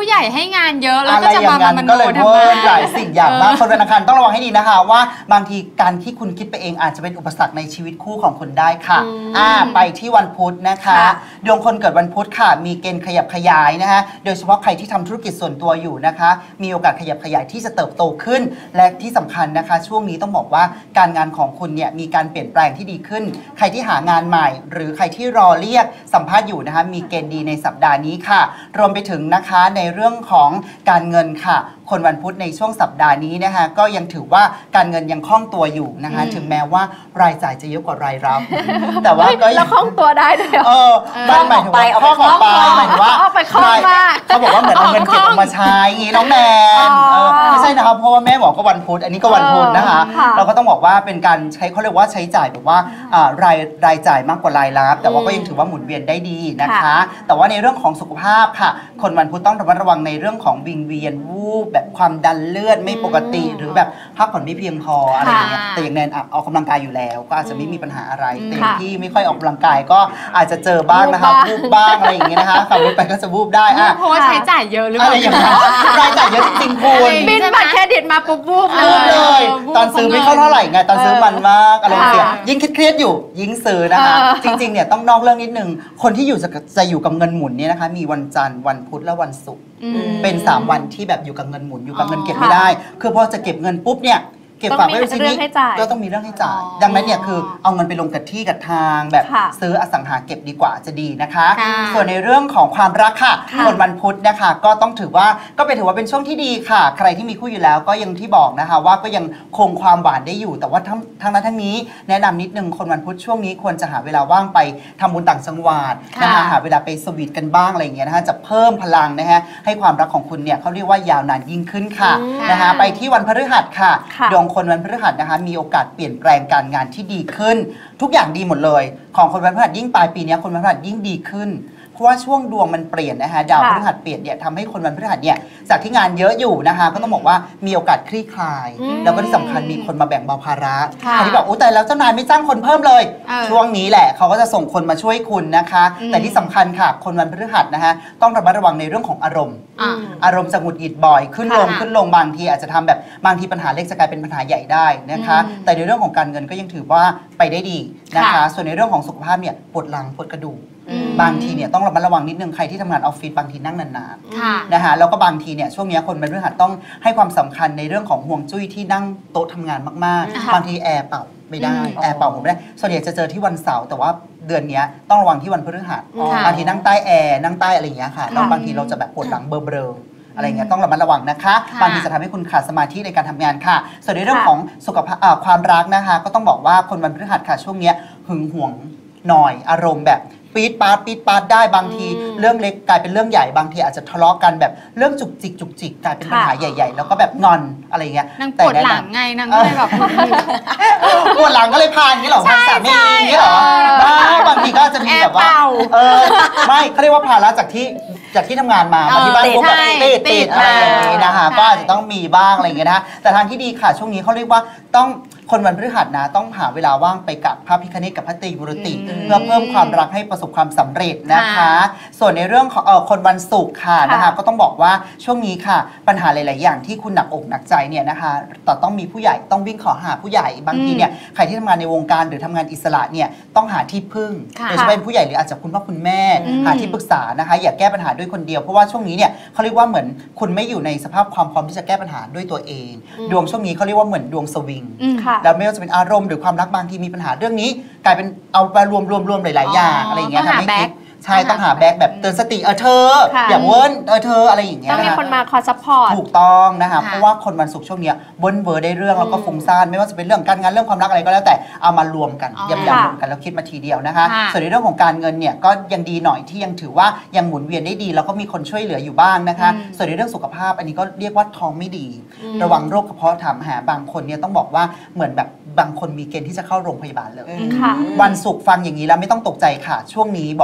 ผู้ใหญ่ให้งานเยอะแล้วอะไรก็จะอย่ามางนั้นมันก็เลยทำเวิไมร์หลายสิ่งอย่างมากคนวันอังคารต้องระวังให้ดีนะคะว่าบางทีการที่คุณคิดไปเองอาจจะเป็นอุปสรรคในชีวิตคู่ของคุณได้ค่ะอ่าไปที่วันพุธนะคะดวงคนเกิดวันพุธค่ะมีเกณฑ์ขยับขยายนะคะโดยเฉพาะใครที่ทำธุรกิจส่วนตัวอยู่นะคะมีโอกาสขยับขยายที่จะเติบโตขึ้นและที่สำคัญนะคะช่วงนี้ต้องบอกว่าการงานของคุณเนี่ยมีการเปลี่ยนแปลงที่ดีขึ้นใครที่หางานใหม่หรือใครที่รอเรียกสัมภาษณ์อยู่นะคะมีเกณฑ์ดีในสัปดาห์นี้ค่ะรวมไปถึงนะคะในเรื่องของการเงินค่ะคนวันพุธในช่วงสัปดาห์นี้นะคะก็ยังถือว่าการเงินยังคล่องตัวอยู่นะคะถึงแม้ว่ารายจ่ายจะเยอะกว่ารายรับ แต่ว่าก็ยังคล่องตัวได้ด้วยเออบ้านหมายถึงว่าคล่องออกไปหมายถึงว่าไปคล่องมากเขาบอกว่าเหมือนเอาเงินเก็บออกมาใช้อย่างนี้น้องแนนไม่ใช่นะคะเพราะว่าแม่บอกก็วันพุธอันนี้ก็วันพุธนะคะเราก็ต้องบอกว่าเป็นการใช้เขาเรียกว่าใช้จ่ายแบบว่ารายรายจ่ายมากกว่ารายรับแต่ว่าก็ยังถือว่าหมุนเวียนได้ดีนะคะแต่ว่าในเรื่องของสุขภาพค่ะคนวันพุธต้องระมัดระวังในเรื่องของวิงเวียนวูบแบบความดันเลือดไม่ปกติหรือแบบพักผ่อนไม่เพียงพออะไรอย่างเงี้ยแต่อย่างแนนออกกำลังกายอยู่แล้วก็อาจจะไม่มีปัญหาอะไรแต่ที่ไม่ค่อยออกกำลังกายก็อาจจะเจอบ้างนะคะวูบบ้างอะไรอย่างเงี้ยนะคะขับรถไปก็จะวูบได้อะเพราะว่าใช้จ่ายเยอะหรือเปล่าอะไรอย่างเงี้ยรายจ่ายเยอะจริงๆคุณบินบัตรเครดิตมาปุ๊บวูบเลยตอนซื้อไม่เข้าเท่าไหร่ไงตอนซื้อมันมากอารมณ์เสียยิ่งเครียดอยู่ยิ่งซื้อนะคะจริงๆเนี่ยต้องนอกเรื่องนิดนึงคนที่อยู่จะอยู่กับเงินหมุนเนี่ยนะคะมีวันจันทร์วันพุธและวันศุกร์เป็นสามวันที่แบบอยู่กับเงินหมุนอยู่กับเงินเก็บไม่ได้คือพอจะเก็บเงินปุ๊บเนี่ยเก็บฝากไว้ในชีวิตก็ต้องมีเรื่องให้จ่ายดังนั้นเนี่ยคือเอาเงินไปลงกับที่กับทางแบบซื้ออสังหาเก็บดีกว่าจะดีนะคะส่วนในเรื่องของความรักค่ะคนวันพุธนะคะก็ต้องถือว่าก็เป็นถือว่าเป็นช่วงที่ดีค่ะใครที่มีคู่อยู่แล้วก็ยังที่บอกนะคะว่าก็ยังคงความหวานได้อยู่แต่ว่าทั้งทั้งนั้นทั้งนี้แนะนำนิดนึงคนวันพุธช่วงนี้ควรจะหาเวลาว่างไปทำบุญต่างจังหวัดนะคะหาเวลาไปสวีทกันบ้างอะไรอย่างเงี้ยนะคะจะเพิ่มพลังนะคะให้ความรักของคุณเนี่ยเขาเรียกว่ายาวนานยิ่งขึ้นค่ะนะคะไปที่วันพฤหัสค่ะดวงคนวันพฤหัสนะคะมีโอกาสเปลี่ยนแปลงการงานที่ดีขึ้นทุกอย่างดีหมดเลยของคนวันพฤหัสยิ่งปลายปีนี้คนวันพฤหัสยิ่งดีขึ้นเพราะว่าช่วงดวงมันเปลี่ยนนะคะดาวพฤหัสเปลี่ยนเนี่ยทำให้คนวันพฤหัสเนี่ยจากที่งานเยอะอยู่นะคะก็ต้องบอกว่ามีโอกาสคลี่คลายแล้วก็ที่สำคัญมีคนมาแบ่งเบาภาระใครที่บอกโอ้แต่แล้วเจ้านายไม่จ้างคนเพิ่มเลยช่วงนี้แหละเขาก็จะส่งคนมาช่วยคุณนะคะแต่ที่สำคัญค่ะคนวันพฤหัสนะคะต้องระมัดระวังในเรื่องของอารมณ์อารมณ์จะหงุดหงิดบ่อยขึ้นลงขึ้นลงบางทีอาจจะทำแบบบางทีปัญหาเล็กจะกลายเป็นปัญหาใหญ่ได้นะคะแต่ในเรื่องของการเงินก็ยังถือว่าไปได้ดีนะคะส่วนในเรื่องของสุขภาพเนี่ยปวดหลังปวดกระดูกบางทีเนี่ยต้องระมัดระวังนิดนึงใครที่ทำงานออฟฟิศบางทีนั่งนานๆนะคะแล้วก็บางทีเนี่ยช่วงนี้คนเป็นพฤหัสต้องให้ความสำคัญในเรื่องของห่วงจุ้ยที่นั่งโต๊ะทำงานมากๆบางทีแอร์เป่าไม่ได้แอร์เป่าผมไม่ได้ส่วนใหญ่จะเจอที่วันเสาร์แต่ว่าเดือนนี้ต้องระวังที่วันพฤหัสบางทีนั่งใต้แอร์นั่งใต้อะไรอย่างเงี้ยค่ะแล้วบางทีเราจะแบบปวดหลังเบลอๆอะไรเงี้ยต้องระมัดระวังนะคะบางทีจะทำให้คุณขาดสมาธิในการทำงานค่ะส่วนในเรื่องของสุขภาพความรักนะคะก็ต้องบอกว่าคนวันพฤหัสค่ะช่วงนี้หึงหวงหน่อยอารมณ์แบบปี๊ดปาดปี๊ดปาดได้บางทีเรื่องเล็กกลายเป็นเรื่องใหญ่บางทีอาจจะทะเลาะกันแบบเรื่องจุกจิกจุกจิกกลายเป็นปัญหาใหญ่ๆแล้วก็แบบงอนอะไรเงี้ยนางปวดหลังไงนางก็เลยแบบปวดหลังก็เลยพานอย่างนี้หรอพานสามีอย่างนี้หรอบางทีก็จะมีแบบว่าเออไม่เขาเรียกว่าภาระจากที่จากที่ทำงานมามาที่บ้านพวกแบบติดติดอะไรอย่างนี้นะคะก็อาจจะต้องมีบ้างอะไรอย่างเงี้ยนะแต่ทางที่ดีค่ะช่วงนี้เขาเรียกว่าต้องคนวันพฤหัสนะต้องหาเวลาว่างไปกับพระพิฆเนศกับพระตรีมุรติเพื่อเพิ่มความรักให้ประสบความสำเร็จนะคะส่วนในเรื่องของเออคนวันศุกร์ค่ะนะคะก็ต้องบอกว่าช่วงนี้ค่ะปัญหาหลายๆอย่างที่คุณหนักอกหนักใจเนี่ยนะคะแต่ต้องมีผู้ใหญ่ต้องวิ่งขอหาผู้ใหญ่บางทีเนี่ยใครที่ทำงานในวงการหรือทำงานอิสระเนี่ยต้องหาที่พึ่งโดยเฉพาะเป็นผู้ใหญ่หรืออาจจะคุณพ่อคุณแม่หาที่ปรึกษานะคะอย่าแก้ปัญหาด้วยคนเดียวเพราะว่าช่วงนี้เนี่ยเขาเรียกว่าเหมือนคุณไม่อยู่ในสภาพความพร้อมที่จะแก้ปัญหาด้วยตัวเองดวงช่วงนี้เขาเรียกว่าเหมือนดวงสวิงแล้วไม่ว่าจะเป็นอารมณ์หรือความรักบางทีมีปัญหาเรื่องนี้กลายเป็นเอาไปรวมรวมรวมหลายๆอย่างอะไรอย่างเงี้ยทำให้คิดใช่ต้องหาแบ็คแบบเตือนสติเออเธออย่าเวิร์นเออเธออะไรอย่างเงี้ยต้องมีคนมาคอยซัพพอร์ตถูกต้องนะคะเพราะว่าคนวันศุกร์ช่วงนี้เบิ้ลเบอร์ได้เรื่องแล้วก็ฟุ้งซ่านไม่ว่าจะเป็นเรื่องการงานเรื่องความรักอะไรก็แล้วแต่เอามารวมกันยำๆรวมกันแล้วคิดมาทีเดียวนะคะส่วนในเรื่องของการเงินเนี่ยก็ยังดีหน่อยที่ยังถือว่ายังหมุนเวียนได้ดีแล้วก็มีคนช่วยเหลืออยู่บ้างนะคะส่วนในเรื่องสุขภาพอันนี้ก็เรียกว่าท้องไม่ดีระวังโรคกระเพาะถามหาบางคนเนี่ยต้องบอกว่าเหมือนแบบบางคนมีเกณฑ์ที่จะเข้าโรงพยาบาลเลยวันศุกร์ฟังอย่างนี้แล้วไม่ต้องตกใจค่ะช่วงนี้บอกว่าจะเข้าโรง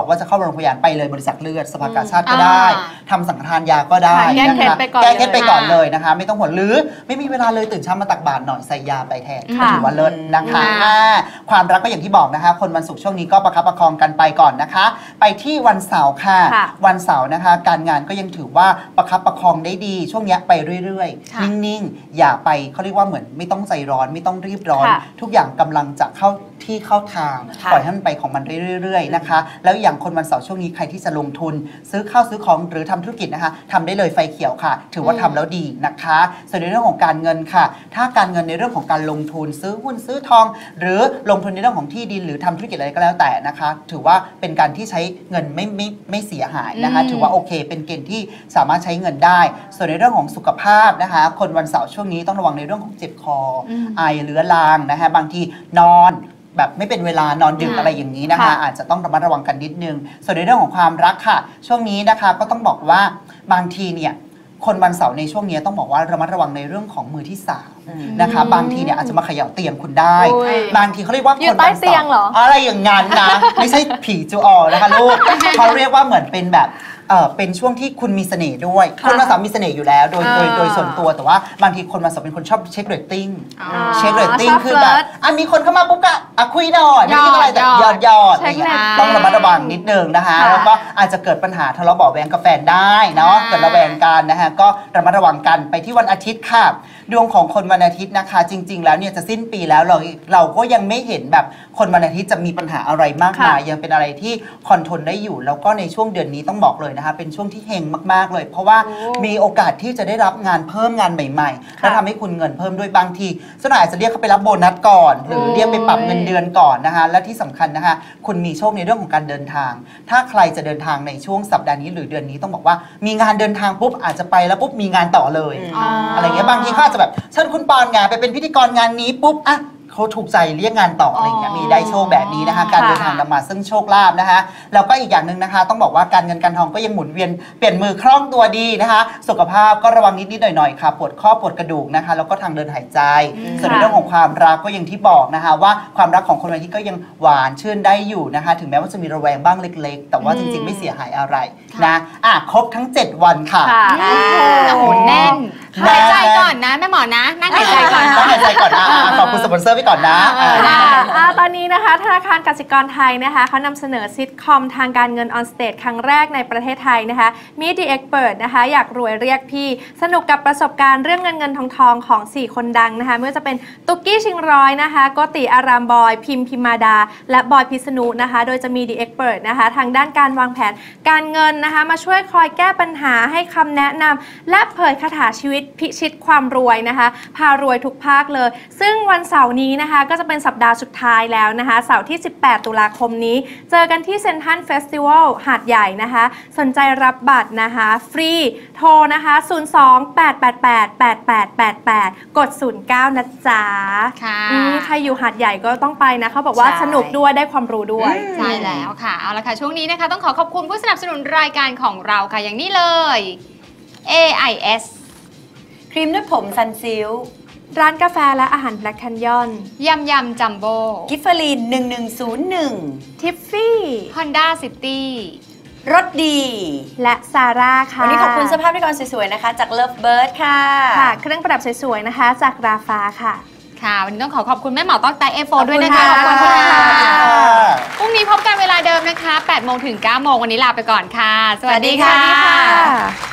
รงพยาบาลไปเลยบริษัทเลือดสภากาชาติก็ได้ทำสังฆทานยาก็ได้แก้เคล็ดไปก่อนแก้เคล็ดไปก่อนเลยนะคะไม่ต้องห่วงหรือไม่มีเวลาเลยตื่นเช้ามาตักบาตรหน่อยใส่ยาไปแทนถือว่าเลิศนะคะความรักก็อย่างที่บอกนะคะคนวันศุกร์ช่วงนี้ก็ประคับประคองกันไปก่อนนะคะไปที่วันเสาร์ค่ะวันเสาร์นะคะการงานก็ยังถือว่าประคับประคองได้ดีช่วงนี้ไปเรื่อยๆนิ่งๆอย่าไปเขาเรียกว่าเหมือนไม่ต้องใจร้อนไม่ต้องรีบร้อนทุกอย่างกำลังจะเข้าที่เข้าทางปล่อยให้มันไปของมันเรื่อยๆนะคะแล้วอย่างคนวันเสาร์ช่วงนี้ใครที่จะลงทุนซื้อข้าวซื้อของหรือทำธุรกิจนะคะทำได้เลยไฟเขียวค่ะถือว่าทำแล้วดีนะคะส่วนในเรื่องของการเงินค่ะถ้าการเงินในเรื่องของการลงทุนซื้อหุ้นซื้อทองหรือลงทุนในเรื่องของที่ดินหรือทำธุรกิจอะไรก็แล้วแต่นะคะถือว่าเป็นการที่ใช้เงินไม่ไม่ไม่เสียหายนะคะถือว่าโอเคเป็นเกณฑ์ที่สามารถใช้เงินได้ส่วนในเรื่องของสุขภาพนะคะคนวันเสาร์ช่วงนี้ต้องระวังในเรื่องของเจ็บคอไอเรื้อรังนะคะบางทีนอนแบบไม่เป็นเวลานอนดึกอะไรอย่างนี้นะคะอาจจะต้องระมัดระวังกันนิดนึงส่วนในเรื่องของความรักค่ะช่วงนี้นะคะก็ต้องบอกว่าบางทีเนี่ยคนวันเสาร์ในช่วงนี้ต้องบอกว่าระมัดระวังในเรื่องของมือที่สามนะคะบางทีเนี่ยอาจจะมาเขย่าเตียงคุณได้บางทีเขาเรียกว่าคนวันเสาร์อะไรอย่างงั้นนะไม่ใช่ผีจูออนะคะลูกเขาเรียกว่าเหมือนเป็นแบบเออเป็นช่วงที่คุณมีเสน่ห์ด้วยคนวันเสาร์มีเสน่ห์อยู่แล้วโดยโดยโดยส่วนตัวแต่ว่าบางทีคนวันเสาร์เป็นคนชอบเช็คเรตติ้งเช็คเรตติ้งคือแบบอันมีคนเข้ามาปุ๊บก็อ่ะคุยหน่อยไม่ใช่อะไรแต่ยอดยอดต้องระมัดระวังนิดนึงนะคะแล้วก็อาจจะเกิดปัญหาทะเลาะเบาะแว้งกับแฟนได้เนาะเกิดระแวงกันนะคะก็ระมัดระวังกันไปที่วันอาทิตย์ค่ะดวงของคนวันอาทิตย์นะคะจริงๆแล้วเนี่ยจะสิ้นปีแล้วเราเราก็ยังไม่เห็นแบบคนวันอาทิตย์จะมีปัญหาอะไรมากมายยังเป็นอะไรที่คอนโทรลได้อยู่แล้วก็ในช่วงเดือนนี้ต้องบอกเลยนะคะเป็นช่วงที่เฮงมากๆเลยเพราะว่ามีโอกาสที่จะได้รับงานเพิ่มงานใหม่ๆและทำให้คุณเงินเพิ่มด้วยบางทีสนายอาจจะเรียกเขาไปรับโบนัสก่อนหรือเรียกไปปรับเงินเดือนก่อนนะคะและที่สำคัญนะคะคุณมีโชคในเรื่องของการเดินทางถ้าใครจะเดินทางในช่วงสัปดาห์นี้หรือเดือนนี้ต้องบอกว่ามีงานเดินทางปุ๊บอาจจะไปแล้วปุ๊บมีงานต่อเลยอะไรเงี้ยบางทีเขาอาจจะแบบเชิญคุณปอนงานไปเป็นพิธีกรงานนี้ปุ๊บอ่ะเขาถูกใจเรียกงานต่ออะไรอย่างเงี้ยมีได้โชคแบบนี้นะคะการเดินทางนำมาซึ่งโชคลาภนะคะแล้วก็อีกอย่างหนึ่งนะคะต้องบอกว่าการเงินการทองก็ยังหมุนเวียนเปลี่ยนมือคล่องตัวดีนะคะสุขภาพก็ระวังนิดๆหน่อยๆค่ะปวดข้อปวดกระดูกนะคะแล้วก็ทางเดินหายใจส่วนในเรื่องของความรักก็อย่างที่บอกนะคะว่าความรักของคนวันที่ก็ยังหวานชื่นได้อยู่นะคะถึงแม้ว่าจะมีระแวงบ้างเล็กๆแต่ว่าจริงๆไม่เสียหายอะไรนะอ่ะครบทั้งเจ็ดวันค่ะโอ้โหแน่นหายใจก่อนนะแม่หมอนะนั่งหายใจก่อนนั่งหายใจก่อนนะขอบคุณสปอนเซอร์ไปก่อนนะตอนนี้นะคะธนาคารกสิกรไทยนะคะเขานำเสนอซิทคอมทางการเงินออนสเตจครั้งแรกในประเทศไทยนะคะ Meet the Expert นะคะอยากรวยเรียกพี่สนุกกับประสบการณ์เรื่องเงินเงินทองทองของสี่คนดังนะคะไม่ว่าจะเป็นตุ๊กกี้ชิงร้อยนะคะโกติอารามบอยพิมพิมาดาและบอยพิษณุนะคะโดยจะมี The Expert นะคะทางด้านการวางแผนการเงินนะคะมาช่วยคอยแก้ปัญหาให้คำแนะนำและเผยคาถาชีวิตพิชิตความรวยนะคะพารวยทุกภาคเลยซึ่งวันเสาร์นี้นะคะก็จะเป็นสัปดาห์สุดท้ายแล้วนะคะเสาร์ที่สิบแปดตุลาคมนี้เจอกันที่เซ็นทรัลเฟสติวัลหาดใหญ่นะคะสนใจรับบัตรนะคะฟรีโทรนะคะศูนย์ สอง แปด แปด แปด แปด แปด แปด แปดกดศูนย์เก้านะจ๊ะค่ะใครอยู่หาดใหญ่ก็ต้องไปนะเขาบอกว่าสนุกด้วยได้ความรู้ด้วยใช่แล้วค่ะเอาละค่ะช่วงนี้นะคะต้องขอขอบคุณผู้สนับสนุนรายการของเราค่ะอย่างนี้เลย เอ ไอ เอสครีมนวดผมซันซิลร้านกาแฟและอาหารแบล็คแคนยอนยำยำจัมโบ้กิฟเฟอรีนหนึ่งหนึ่งศูนย์หนึ่งทิฟฟี่ฮอนด้าซิตี้รถดีและซาร่าค่ะวันนี้ขอบคุณเสื้อผ้าพิธีกรสวยๆนะคะจาก Love Bird ค่ะค่ะเครื่องประดับสวยๆนะคะจากราฟาค่ะค่ะวันนี้ต้องขอขอบคุณแม่หมอต๊อกไตเอฟโฟด้วยนะคะขอบคุณค่ะพรุ่งนี้พบกันเวลาเดิมนะคะแปดโมงถึงเก้าโมงวันนี้ลาไปก่อนค่ะสวัสดีค่ะ